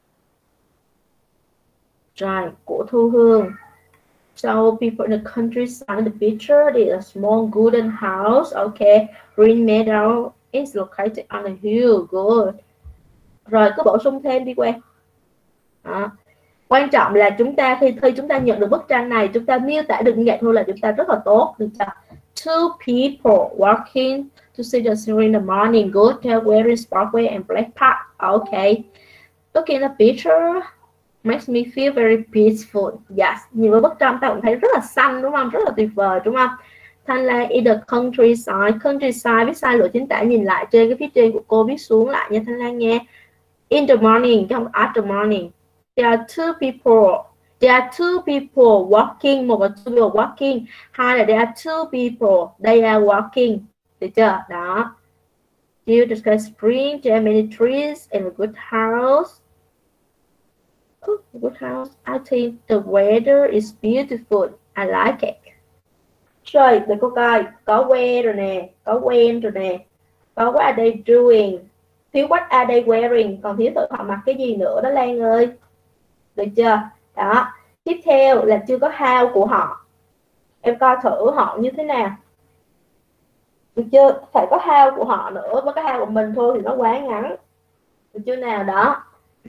Rồi, của Thu Hương. So people in the countryside, the picture is a small wooden house. Okay, green meadow is located on a hill. Good. Rồi cứ bổ sung thêm đi Quang. Đó. Quan trọng là chúng ta khi khi chúng ta nhận được bức tranh này, chúng ta miêu tả được như vậy thôi là chúng ta rất là tốt. Được chưa? Two people walking to see the scenery in the morning. Good. They're wearing sparkly and black part. Okay. Looking at the picture makes me feel very peaceful. Yes. Nhìn vào bức tranh ta cũng thấy rất là xanh đúng không? Rất là tuyệt vời đúng không? Thanh Lan in the countryside. Countryside viết sai lỗi chính tả, nhìn lại trên cái phía trên của cô viết xuống lại nha Thanh Lan nghe. In the morning, trong after morning. There are two people. There are two people walking. Một là two people walking. Hai là there are two people. They are walking. Được chưa? Đó. You discuss spring. There are many trees and a good house. Oh, good house. I think the weather is beautiful. I like it. Rồi, để cô coi. Có where rồi nè. Có when rồi nè. Có what are they doing? Thiếu what are they wearing? Còn thiếu tự họ mặc cái gì nữa đó Lan ơi. Được chưa? Đó. Tiếp theo là chưa có how của họ. Em coi thử họ như thế nào. Được chưa? Phải có how của họ nữa. Với cái how của mình thôi thì nó quá ngắn. Được chưa nào? Đó.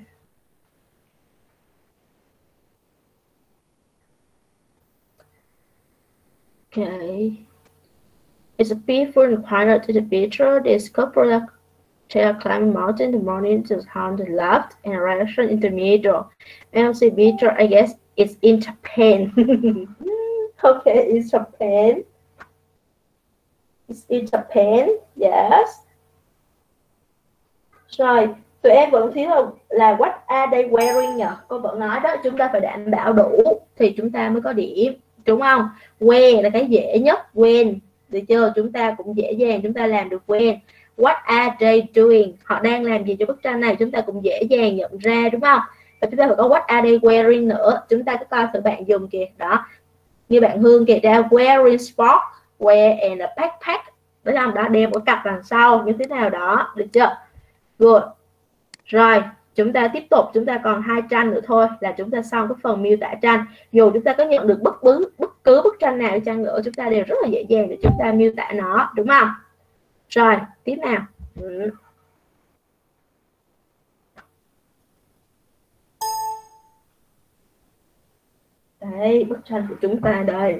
Okay. It's a beautiful and quiet to the picture. This couple are climbing mountain in the morning to on the left and direction in the middle. And see picture, I guess it's in Japan. Okay, it's Japan. It's in Japan. Yes. Rồi, tụi em vẫn thiếu là, là what are they wearing nhỉ? Cô vẫn nói đó, chúng ta phải đảm bảo đủ thì chúng ta mới có điểm, đúng không? Wear là cái dễ nhất, when, được chưa? Chúng ta cũng dễ dàng chúng ta làm được when. What are they doing? Họ đang làm gì cho bức tranh này? Chúng ta cũng dễ dàng nhận ra, đúng không? Và chúng ta phải có what are they wearing nữa. Chúng ta cứ coi thử bạn dùng kìa, đó. Như bạn Hương kìa, đã wearing sport, wear and a backpack. Đúng không? Đó, đeo một cặp đằng sau như thế nào đó, được chưa? Good. Rồi, chúng ta tiếp tục, chúng ta còn hai tranh nữa thôi là chúng ta xong cái phần miêu tả tranh. Dù chúng ta có nhận được bất cứ bất cứ bức tranh nào đi chăng nữa, chúng ta đều rất là dễ dàng để chúng ta miêu tả nó, đúng không? Rồi, tiếp nào. Ừ. Đấy, bức tranh của chúng ta đây.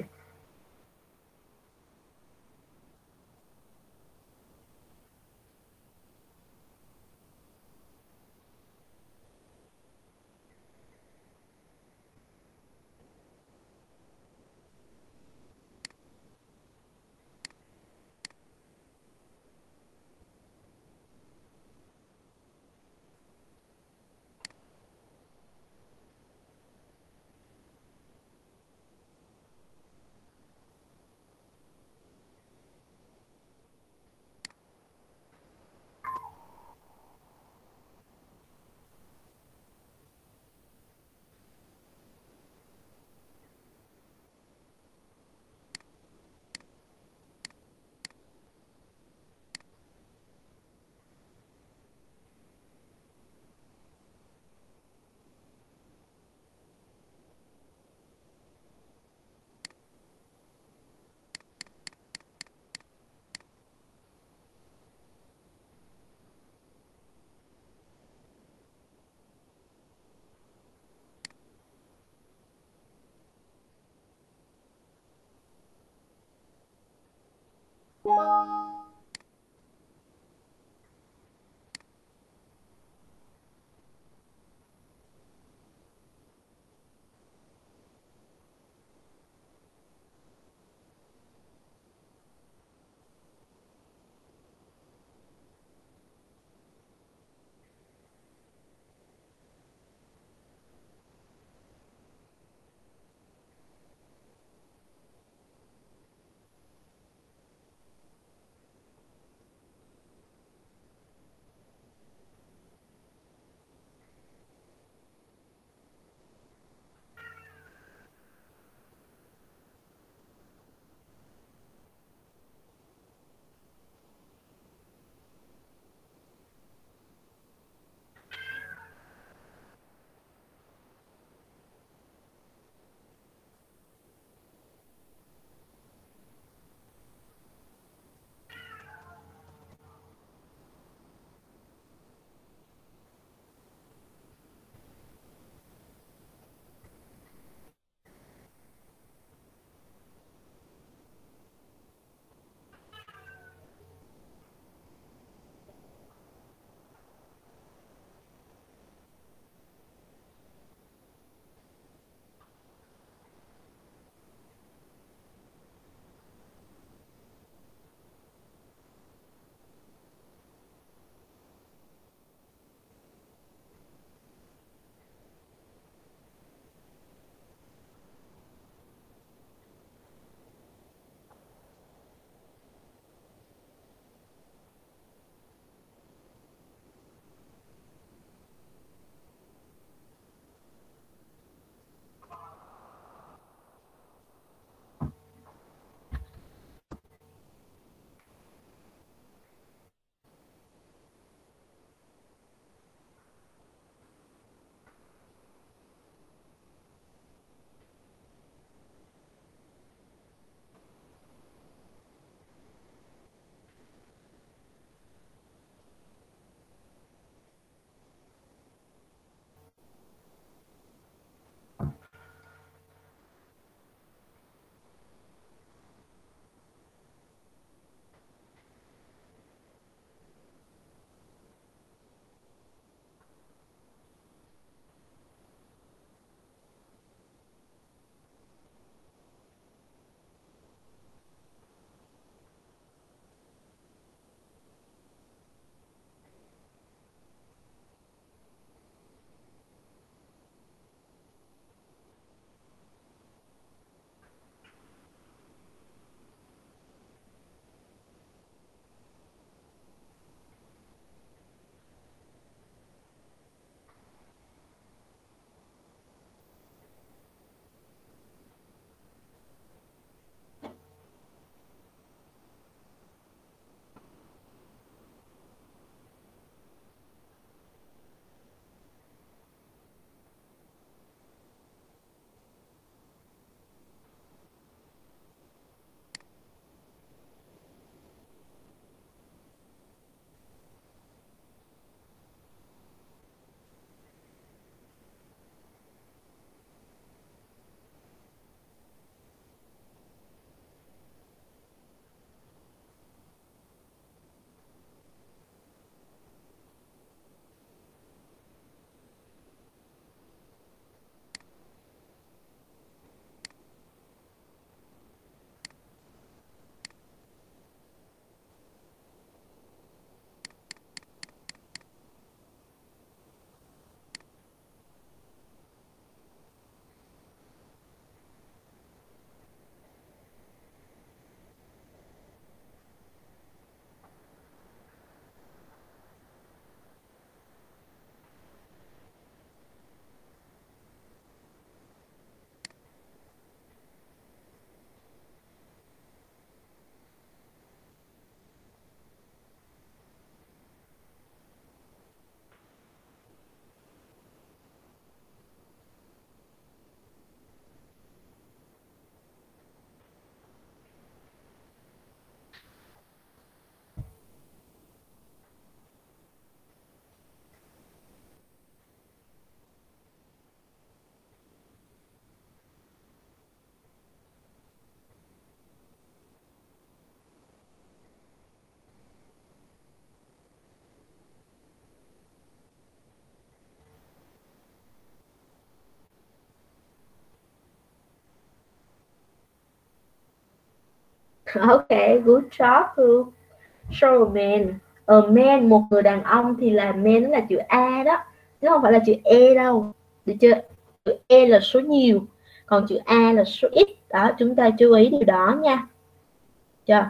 Ok, good job Hương. So a man, a man, một người đàn ông thì là man nó là chữ A đó, chứ không phải là chữ E đâu, được chưa? Chữ E là số nhiều, còn chữ A là số ít, đó chúng ta chú ý điều đó nha. Chưa?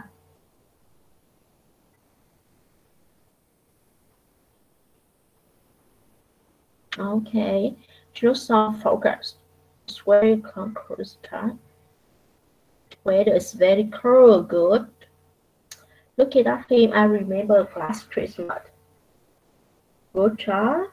Okay, just so focus. It's very concrete. Weather is very cool, good. Looking at him, I remember last Christmas. Good job.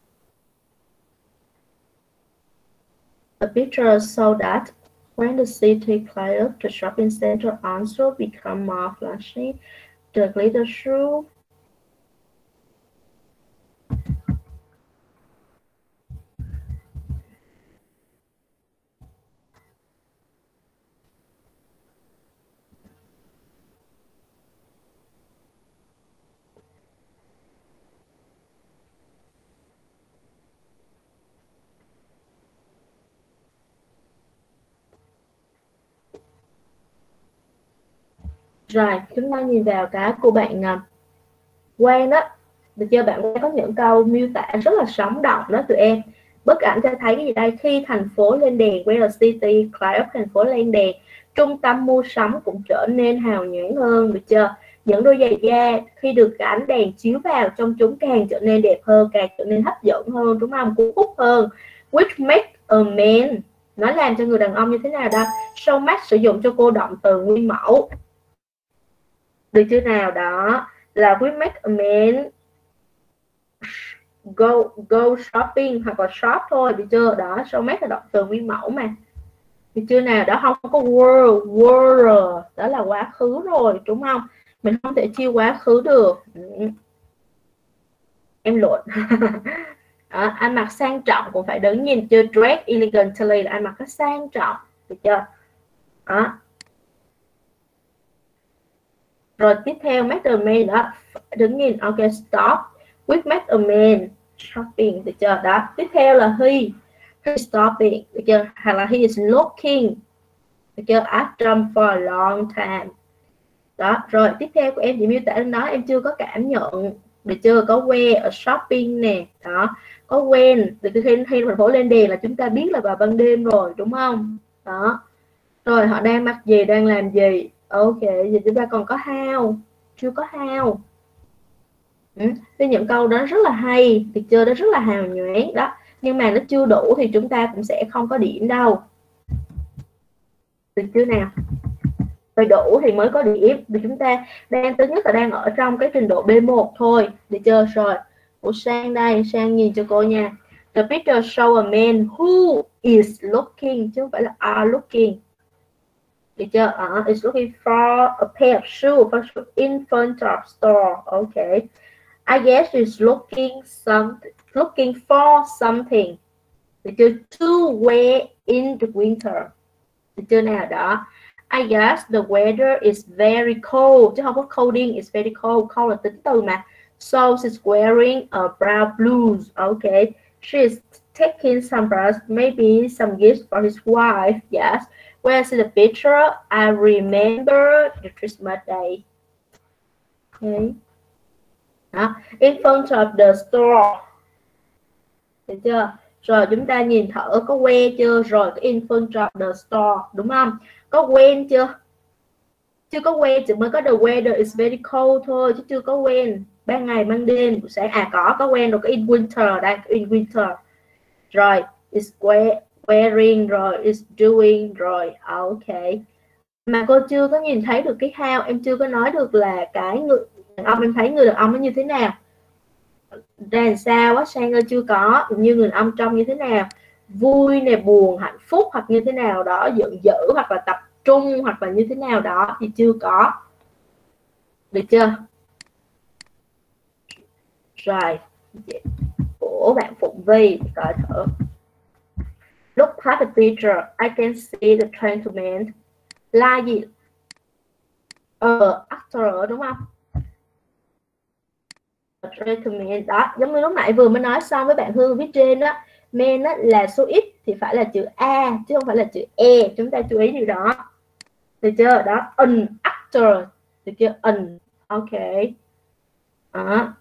The picture showed that when the city cleared, the shopping center also become more flashy. The glitter shoe. Rồi, chúng ta nhìn vào cái của bạn uh, Quang đó. Được chưa? Bạn Quang có những câu miêu tả rất là sống động đó tụi em. Bức ảnh cho thấy cái gì đây? Khi thành phố lên đèn, when the city light up, thành phố lên đèn, trung tâm mua sắm cũng trở nên hào nhoáng hơn, được chưa? Những đôi giày da khi được cái ánh đèn chiếu vào trong chúng càng trở nên đẹp hơn, càng trở nên hấp dẫn hơn, đúng không? Cuốn hút hơn. Which make a man, nó làm cho người đàn ông như thế nào đó? So much sử dụng cho cô động từ nguyên mẫu. Được chưa nào? Đó là we make a man go go shopping hoặc là shop thôi, được chưa? Đó, so make là động từ nguyên mẫu mà, được chưa nào? Đó, không có were, were đó là quá khứ rồi, đúng không? Mình không thể chia quá khứ được. Em lộn. Đó, ăn mặc sang trọng cũng phải đứng nhìn chưa? Dress elegantly là ăn mặc cái sang trọng, được chưa? Đó. Rồi tiếp theo make a man đó, đứng nhìn. Ok, stop. We make a man shopping, được chưa? Đó, tiếp theo là he, he stopping, được chưa? Hoặc là he is looking, được chưa? At them for a long time. Đó, rồi tiếp theo của em chỉ miêu tả lên đó, em chưa có cảm nhận, được chưa? Có where ở shopping nè, đó, có when, từ khi khi thành phố lên đèn là chúng ta biết là vào ban đêm rồi, đúng không? Đó, rồi họ đang mặc gì, đang làm gì? Ok, giờ chúng ta còn có how, chưa có how. Ừ. Thì những câu đó rất là hay, được chưa? Đó rất là hào nhoáng đó, nhưng mà nó chưa đủ thì chúng ta cũng sẽ không có điểm đâu, được chưa nào? Phải đủ thì mới có điểm. Vì chúng ta đang thứ nhất là đang ở trong cái trình độ B một thôi, được chưa? Rồi của Sang đây, Sang nhìn cho cô nha. The picture show a man who is looking, chứ không phải là are looking, được chưa? Uh, is looking for a pair of shoes in front of store. Okay, I guess she's looking some looking for something, được chưa? To wear in the winter, được chưa nào? Đó, I guess the weather is very cold, chứ không có colding, is very cold. Cold là tính từ mà. So she's wearing a brown blues. Okay, she's taking some brush, maybe some gifts for his wife. Yes. Where's the picture? I remember the Christmas day. Okay. Đó. In front of the store, được chưa? Rồi chúng ta nhìn thử có where chưa? Rồi có in front of the store, đúng không? Có when chưa? Chưa có when, chỉ mới có the weather is very cold thôi, chứ chưa có when. Ban ngày, ban đêm, buổi sáng. À có, có when rồi, có in winter đây, in winter. Rồi, is wearing rồi, is doing rồi, ok. Mà cô chưa có nhìn thấy được cái how, em chưa có nói được là cái người đàn ông, em thấy người đàn ông nó như thế nào, ra làm sao á. Sang ơi chưa có. Như người đàn ông trông như thế nào, vui nè, buồn, hạnh phúc, hoặc như thế nào đó, giận dữ, hoặc là tập trung, hoặc là như thế nào đó thì chưa có, được chưa? Rồi của bạn Phụng Vi coi thử. Look at the picture, I can see the gentleman. Là gì? Ờ, actor đúng không? Gentleman đó, giống như lúc nãy vừa mới nói xong với bạn Hương viết trên đó. Men đó là số ít thì phải là chữ A chứ không phải là chữ E, chúng ta chú ý điều đó, được chưa? Đó, an actor, được chưa? An, ok. Đó.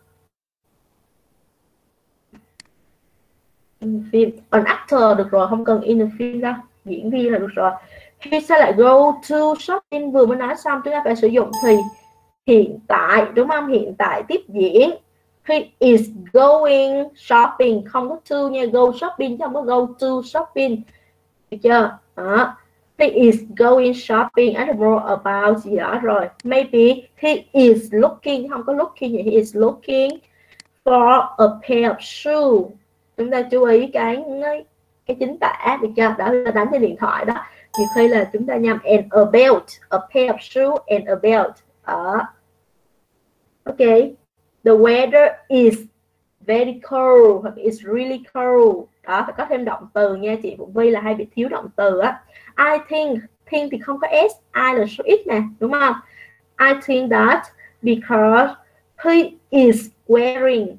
In phim, an actor được rồi, không cần in the film đâu, diễn viên là được rồi. He sẽ lại go to shopping, vừa mới nói xong chúng ta phải sử dụng thì hiện tại, đúng không? Hiện tại tiếp diễn. He is going shopping, không có to nha, go shopping chứ không có go to shopping, được chưa? Đó. He is going shopping, I don't know about gì đó rồi. Maybe he is looking, không có looking, he is looking for a pair of shoes. Chúng ta chú ý cái cái chính tả, được chưa? Đó là đánh trên điện thoại đó. Nhiều khi là chúng ta nhầm and a belt, a pair of shoes and a belt. Đó. Ok. The weather is very cold hoặc is really cold. Đó, phải có thêm động từ nha chị Phụng Vi, là hay bị thiếu động từ á. I think, think thì không có s, I là số ít nè, đúng không? I think that because he is wearing,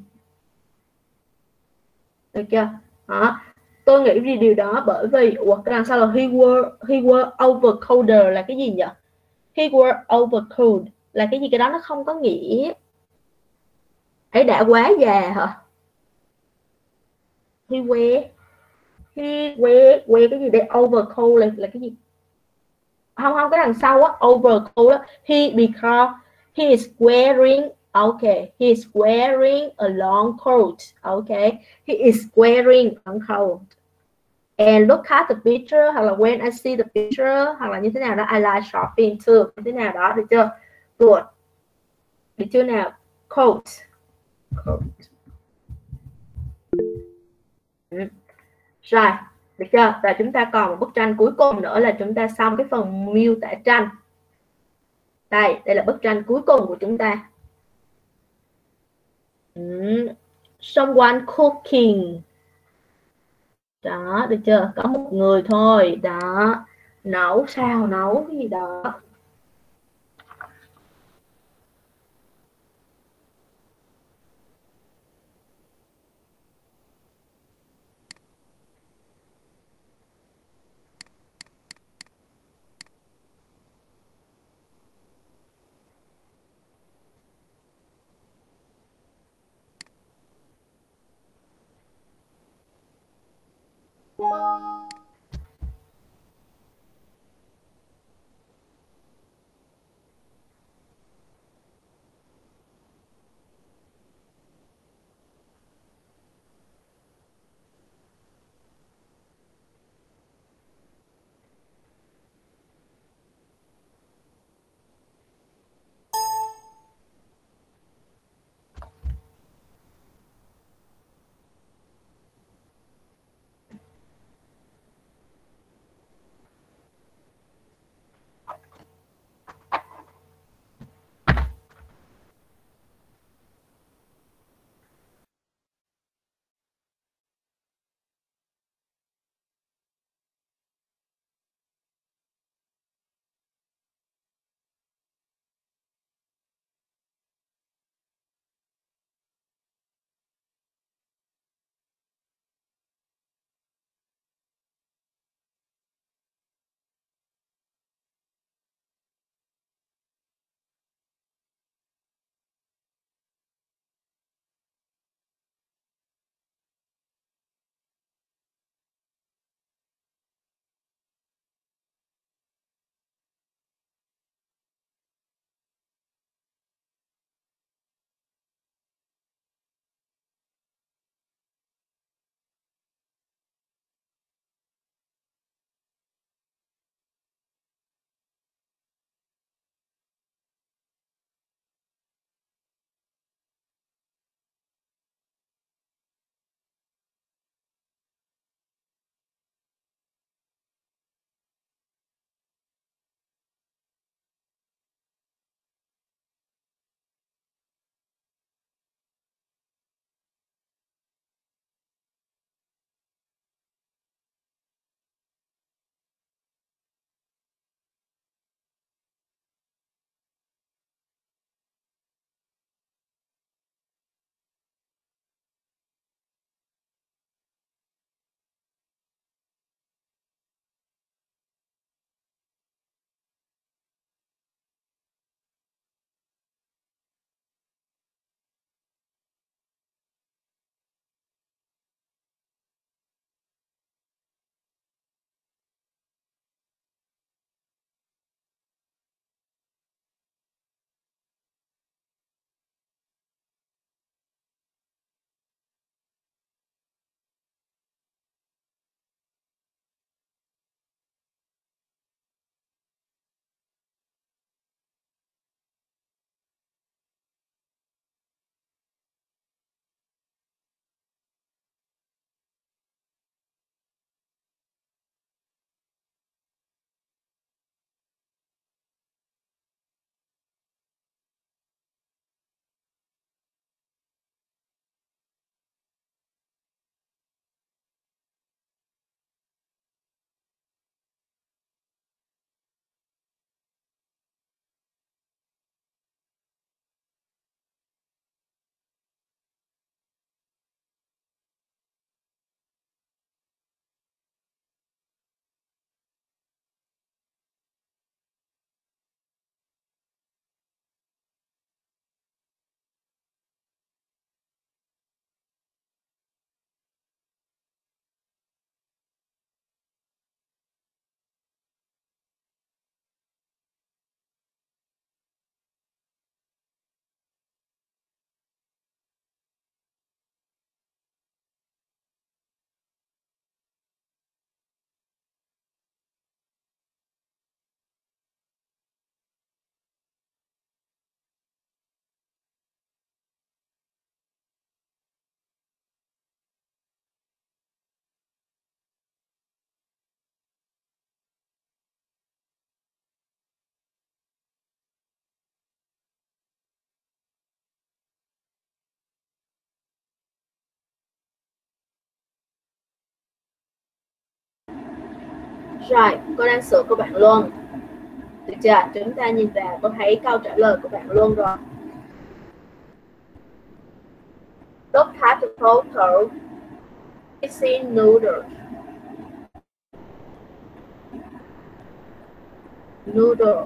được chưa? Đó. Tôi nghĩ vì điều đó bởi vì, ủa cái đằng sau là he wore, he wore overcoated là cái gì nhỉ? He wore overcoat là cái gì? Cái đó nó không có nghĩa ấy đã quá già hả? He wear, he wear, wear cái gì đây? Overcoat là, là cái gì? Không không, cái đằng sau á, overcoat á, he because he is wearing, okay, he is wearing a long coat, okay, he is wearing a coat. And look at the picture, hoặc là when I see the picture, hoặc là như thế nào đó, I like shopping too, như thế nào đó, được chưa? Good, được chưa nào? Coat, coat. Ừ. Rồi, được chưa? Và chúng ta còn một bức tranh cuối cùng nữa là chúng ta xong cái phần miêu tả tranh. Đây, đây là bức tranh cuối cùng của chúng ta. Ừ. Someone cooking. Đó, được chưa? Có một người thôi. Đó. Nấu sao? Nấu cái gì đó. Rồi, cô đang sửa của bạn luôn. Được chưa? Chúng ta nhìn vào, cô thấy câu trả lời của bạn luôn rồi. Look at the photo. It's in noodles. Noodle.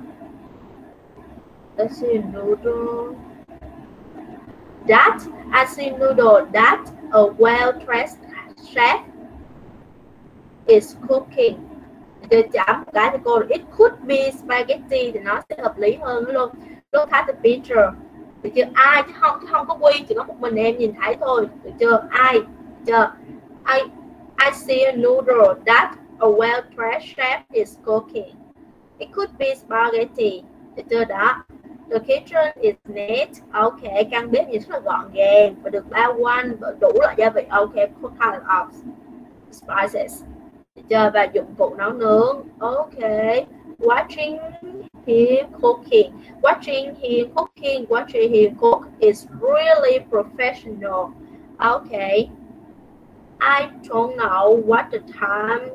Let's see noodle. That, I see noodle that a well-dressed chef is cooking. Để chấm cái thì cô it could be spaghetti thì nó sẽ hợp lý hơn luôn. Look at the picture. Được chưa? Ai chứ không chứ không có quy, chỉ có một mình em nhìn thấy thôi. Được chưa? Ai? Được chưa? I I see a noodle that a well-dressed chef is cooking. It could be spaghetti. Được chưa đó? The kitchen is neat. Ok, căn bếp nhìn rất là gọn gàng và được bao quanh bởi đủ loại gia vị. Ok, what kind of spices. Được chưa? Và dụng cụ nấu nướng. Ok. Watching him cooking. Watching him cooking. Watching him cook is really professional. Okay. I don't know what the time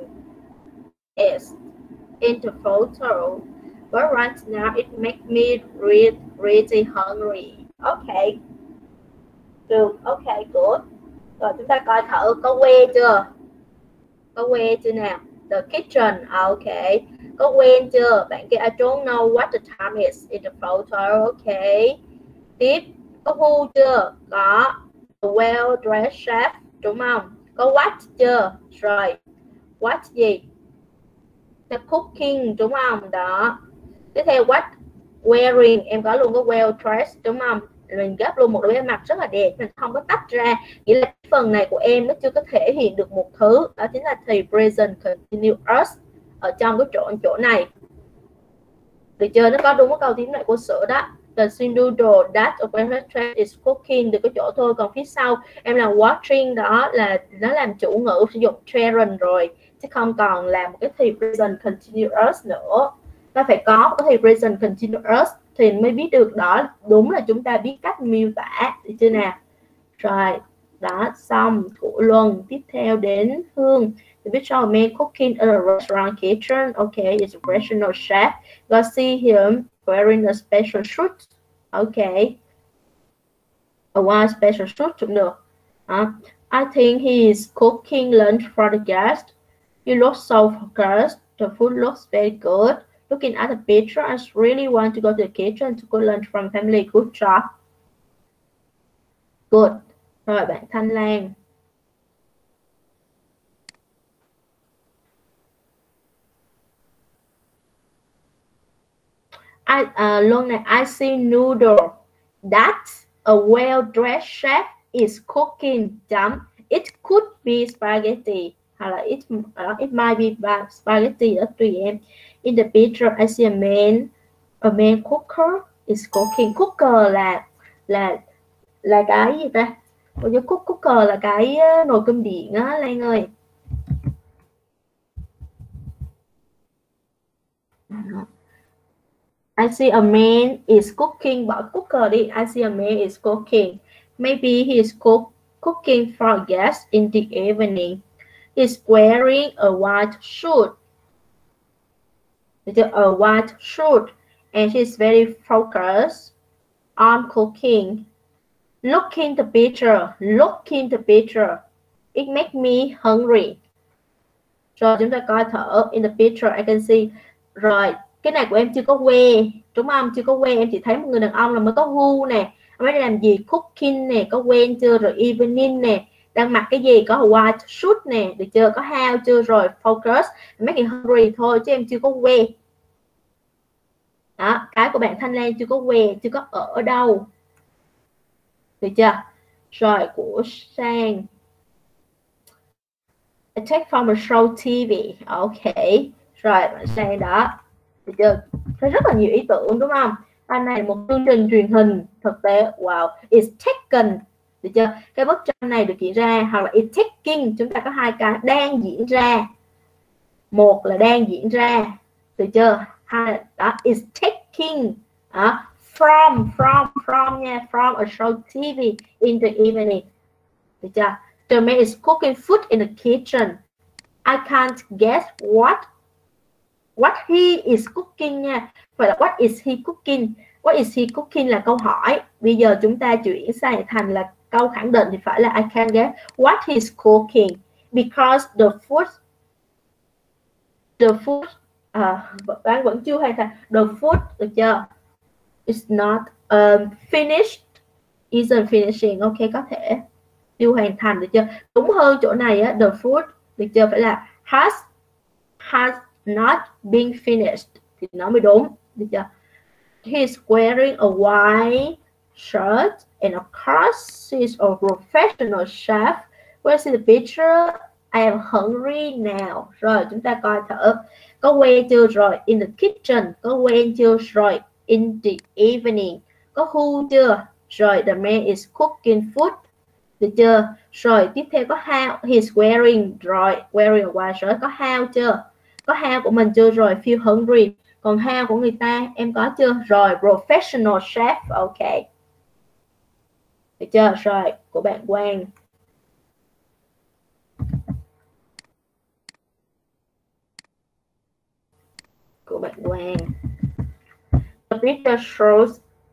is in the photo, but right now it makes me really, really hungry. Okay. Được. Okay, good. Rồi chúng ta coi thử có quen chưa? Có quen chưa nào? The kitchen. Okay. Có quen chưa? Bạn kia I don't know what the time is in the photo. Okay. Tiếp. Có who chưa? Có. The well-dressed chef. Đúng không? Có what chưa? Rồi. What gì? The cooking. Đúng không? Đó. Tiếp theo what? Wearing. Em có luôn có well-dressed. Đúng không? Mình ghép luôn một đôi mặt rất là đẹp, mình không có tách ra, nghĩa là cái phần này của em nó chưa có thể hiện được một thứ, đó chính là thì present continuous ở trong cái chỗ chỗ này. Được chưa? Nó có đúng cái câu tiếng lại của sữa đó. The noodle that a well-dressed is cooking, được cái chỗ thôi, còn phía sau em là watching, đó là nó làm chủ ngữ sử dụng parent rồi, chứ không còn là một cái thì present continuous nữa. Nó phải có một cái thì present continuous thì mới biết được đó đúng là chúng ta biết cách miêu tả, được chưa nào? Rồi, đó xong của Luân. Tiếp theo đến Hương. The picture of man cooking in a restaurant kitchen. Okay, it's a professional chef. You see him wearing a special suit. Okay, a white special suit cũng được. Uh, I think he is cooking lunch for the guest. You look so focused. The food looks very good. Looking at the picture, I really want to go to the kitchen to cook lunch from family. Good job. Good. Rồi bạn Thanh Lan. I, uh, luôn này, I see noodle that a well-dressed chef is cooking. Chấm. It could be spaghetti. Hoặc là it, uh, it might be spaghetti, đó tùy em. In the picture, I see a man, a man cooker is cooking. Cooker là là là cái gì ta? Cô nhớ cook cooker là cái nồi cơm điện á Lan ơi. I see a man is cooking. Bỏ cooker đi. I see a man is cooking. Maybe he is cook, cooking for guests in the evening. He's wearing a white suit. A white suit. And he's very focused on cooking. Looking the picture. Looking the picture. It makes me hungry. Rồi chúng ta coi thử. In the picture I can see. Rồi cái này của em chưa có que, đúng không? Chưa que, em chỉ thấy một người đàn ông là mới có who nè, mới đi làm gì, cooking nè, có quen chưa, rồi evening nè, đang mặc cái gì, có white suit nè, được chưa, có how chưa, rồi focus, make it hungry thôi chứ em chưa có que. Đó, cái của bạn Thanh Lan chưa có que, chưa có ở đâu, được chưa? Rồi của Sang, I take from a show ti vi. Ok, rồi bạn Sang đó. Được chưa? Có rất là nhiều ý tưởng đúng không? Anh này một chương trình truyền hình thực tế. Wow, it's taken. Được chưa? Cái bức tranh này được diễn ra, hoặc là it's taking, chúng ta có hai cái đang diễn ra. Một là đang diễn ra, được chưa? Hai đó is taking. Đó. From from from nha, from a show ti vi in the evening. The man is cooking food in the kitchen. I can't guess what what he is cooking nha. Vậy là what is he cooking? What is he cooking là câu hỏi. Bây giờ chúng ta chuyển sang thành là câu khẳng định thì phải là I can guess what he's cooking because the food the food uh, bạn vẫn chưa hoàn thành the food, được chưa? It's not um, finished, isn't finishing. Ok, có thể chưa hoàn thành, được chưa? Đúng hơn chỗ này á, the food, được chưa? Phải là has has not been finished thì nó mới đúng, được chưa? He's wearing a white shirt and of course he's a professional chef. Where's the picture? I am hungry now. Rồi chúng ta coi thử có quen chưa rồi, in the kitchen có quen chưa rồi, in the evening có who chưa rồi, the man is cooking food, được chưa? Rồi tiếp theo có how, he's wearing rồi, wearing a white shirt có how chưa, có how của mình chưa rồi, feel hungry. Còn how của người ta em có chưa rồi, professional chef. Ok, được chưa? Rồi của bạn Quang. Của bạn Quang. The picture shows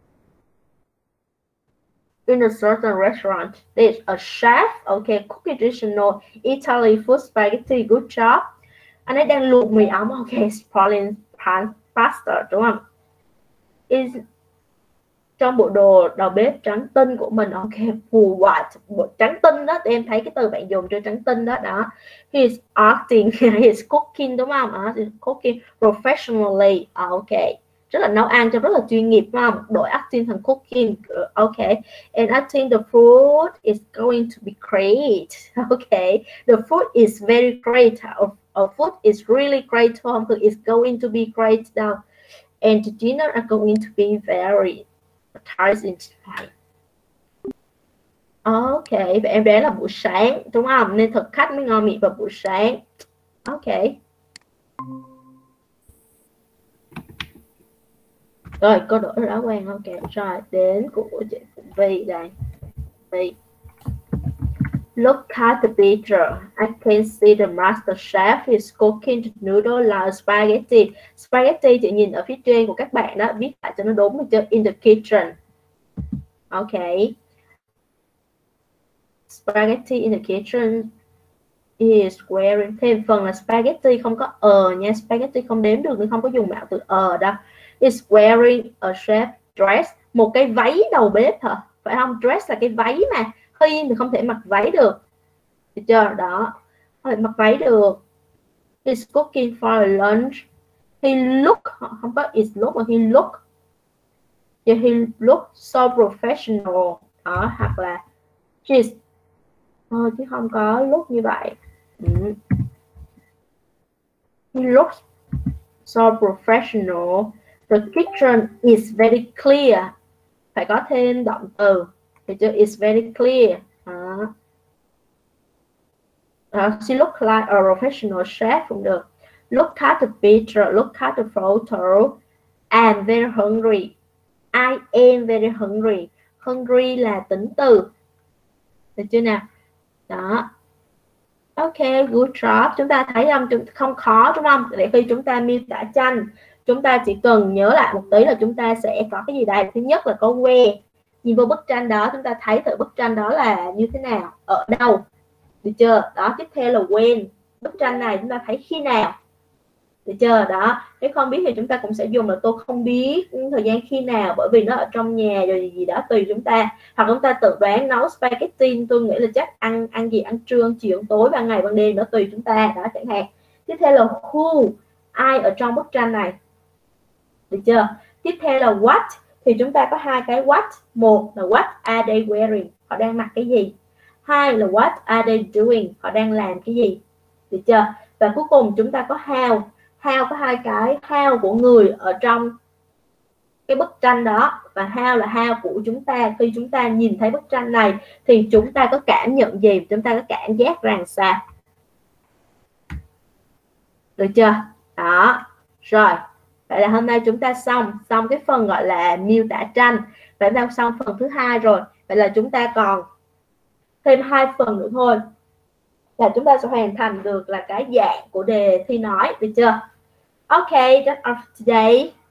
in a certain restaurant there's a chef, okay, cooking traditional Italy food spaghetti. Good job. Anh ấy đang luộc mì ống, ok, spoiling pasta, đúng không? Is trong bộ đồ đầu bếp trắng tinh của mình, ok, phù white, bộ trắng tinh đó, em thấy cái từ bạn dùng cho trắng tinh đó, đó. He's acting, he's cooking, đúng không? Uh, he's cooking professionally, uh, ok, rất là nấu ăn cho rất là chuyên nghiệp, đúng không? Đổi acting thành cooking, ok. And I think the food is going to be great, ok. The food is very great. Our food is really great, không? It's going to be great now. And the dinner are going to be very appetizing. Ok, vậy em bé là buổi sáng, đúng không? Nên thực khách mới ngon miệng vào buổi sáng. Ok. Rồi, câu đổi đã quen. Ok, rồi, đến của chị Vi đây. Vi. Look at the picture. I can see the master chef is cooking the noodle like spaghetti. Spaghetti chị nhìn ở phía trên của các bạn đó, viết lại cho nó đúng, được chưa? In the kitchen. Ok. Spaghetti in the kitchen is wearing. Thêm phần là spaghetti không có ờ nha, spaghetti không đếm được nên không có dùng mạo từ ờ đâu. Is wearing a chef dress, một cái váy đầu bếp hả? Phải không? Dress là cái váy mà. Khi thì không thể mặc váy được, được chưa? Đó, không thể mặc váy được. He's cooking for a lunch. He look, không có is look mà he look. Yeah, he look so professional. Đó, hoặc là she's, oh, chứ không có look như vậy. Mm. He looks so professional. The kitchen is very clear. Phải có thêm động từ. Thì chưa? It's very clear. Uh, uh, she looks like a professional chef cũng được. Look at the picture. Look at the photo. I'm very hungry. I am very hungry. Hungry là tính từ. Được chưa nào? Đó. Ok, good job. Chúng ta thấy không? Không khó, đúng không? Để khi chúng ta miêu tả tranh, chúng ta chỉ cần nhớ lại một tí là chúng ta sẽ có cái gì đây? Thứ nhất là có where. Nhìn vô bức tranh đó, chúng ta thấy từ bức tranh đó là như thế nào? Ở đâu? Được chưa? Đó, tiếp theo là when. Bức tranh này chúng ta thấy khi nào? Được chưa? Đó, nếu không biết thì chúng ta cũng sẽ dùng là tôi không biết thời gian khi nào, bởi vì nó ở trong nhà rồi gì đó, tùy chúng ta. Hoặc chúng ta tự đoán nấu spaghetti, tôi nghĩ là chắc ăn ăn gì, ăn trưa, ăn chiều, ăn tối, ban ngày, ban đêm, nó tùy chúng ta. Đó, chẳng hạn. Tiếp theo là who, ai ở trong bức tranh này. Được chưa? Tiếp theo là what, thì chúng ta có hai cái what. Một là what are they wearing, họ đang mặc cái gì. Hai là what are they doing, họ đang làm cái gì. Được chưa? Và cuối cùng chúng ta có how. How có hai cái, how của người ở trong cái bức tranh đó, và how là how của chúng ta. Khi chúng ta nhìn thấy bức tranh này thì chúng ta có cảm nhận gì, chúng ta có cảm giác rằng sao. Được chưa? Đó. Rồi, vậy là hôm nay chúng ta xong xong cái phần gọi là miêu tả tranh. Vậy là xong phần thứ hai rồi. Vậy là chúng ta còn thêm hai phần nữa thôi là chúng ta sẽ hoàn thành được là cái dạng của đề thi nói. Được chưa? Okay, that's all for today.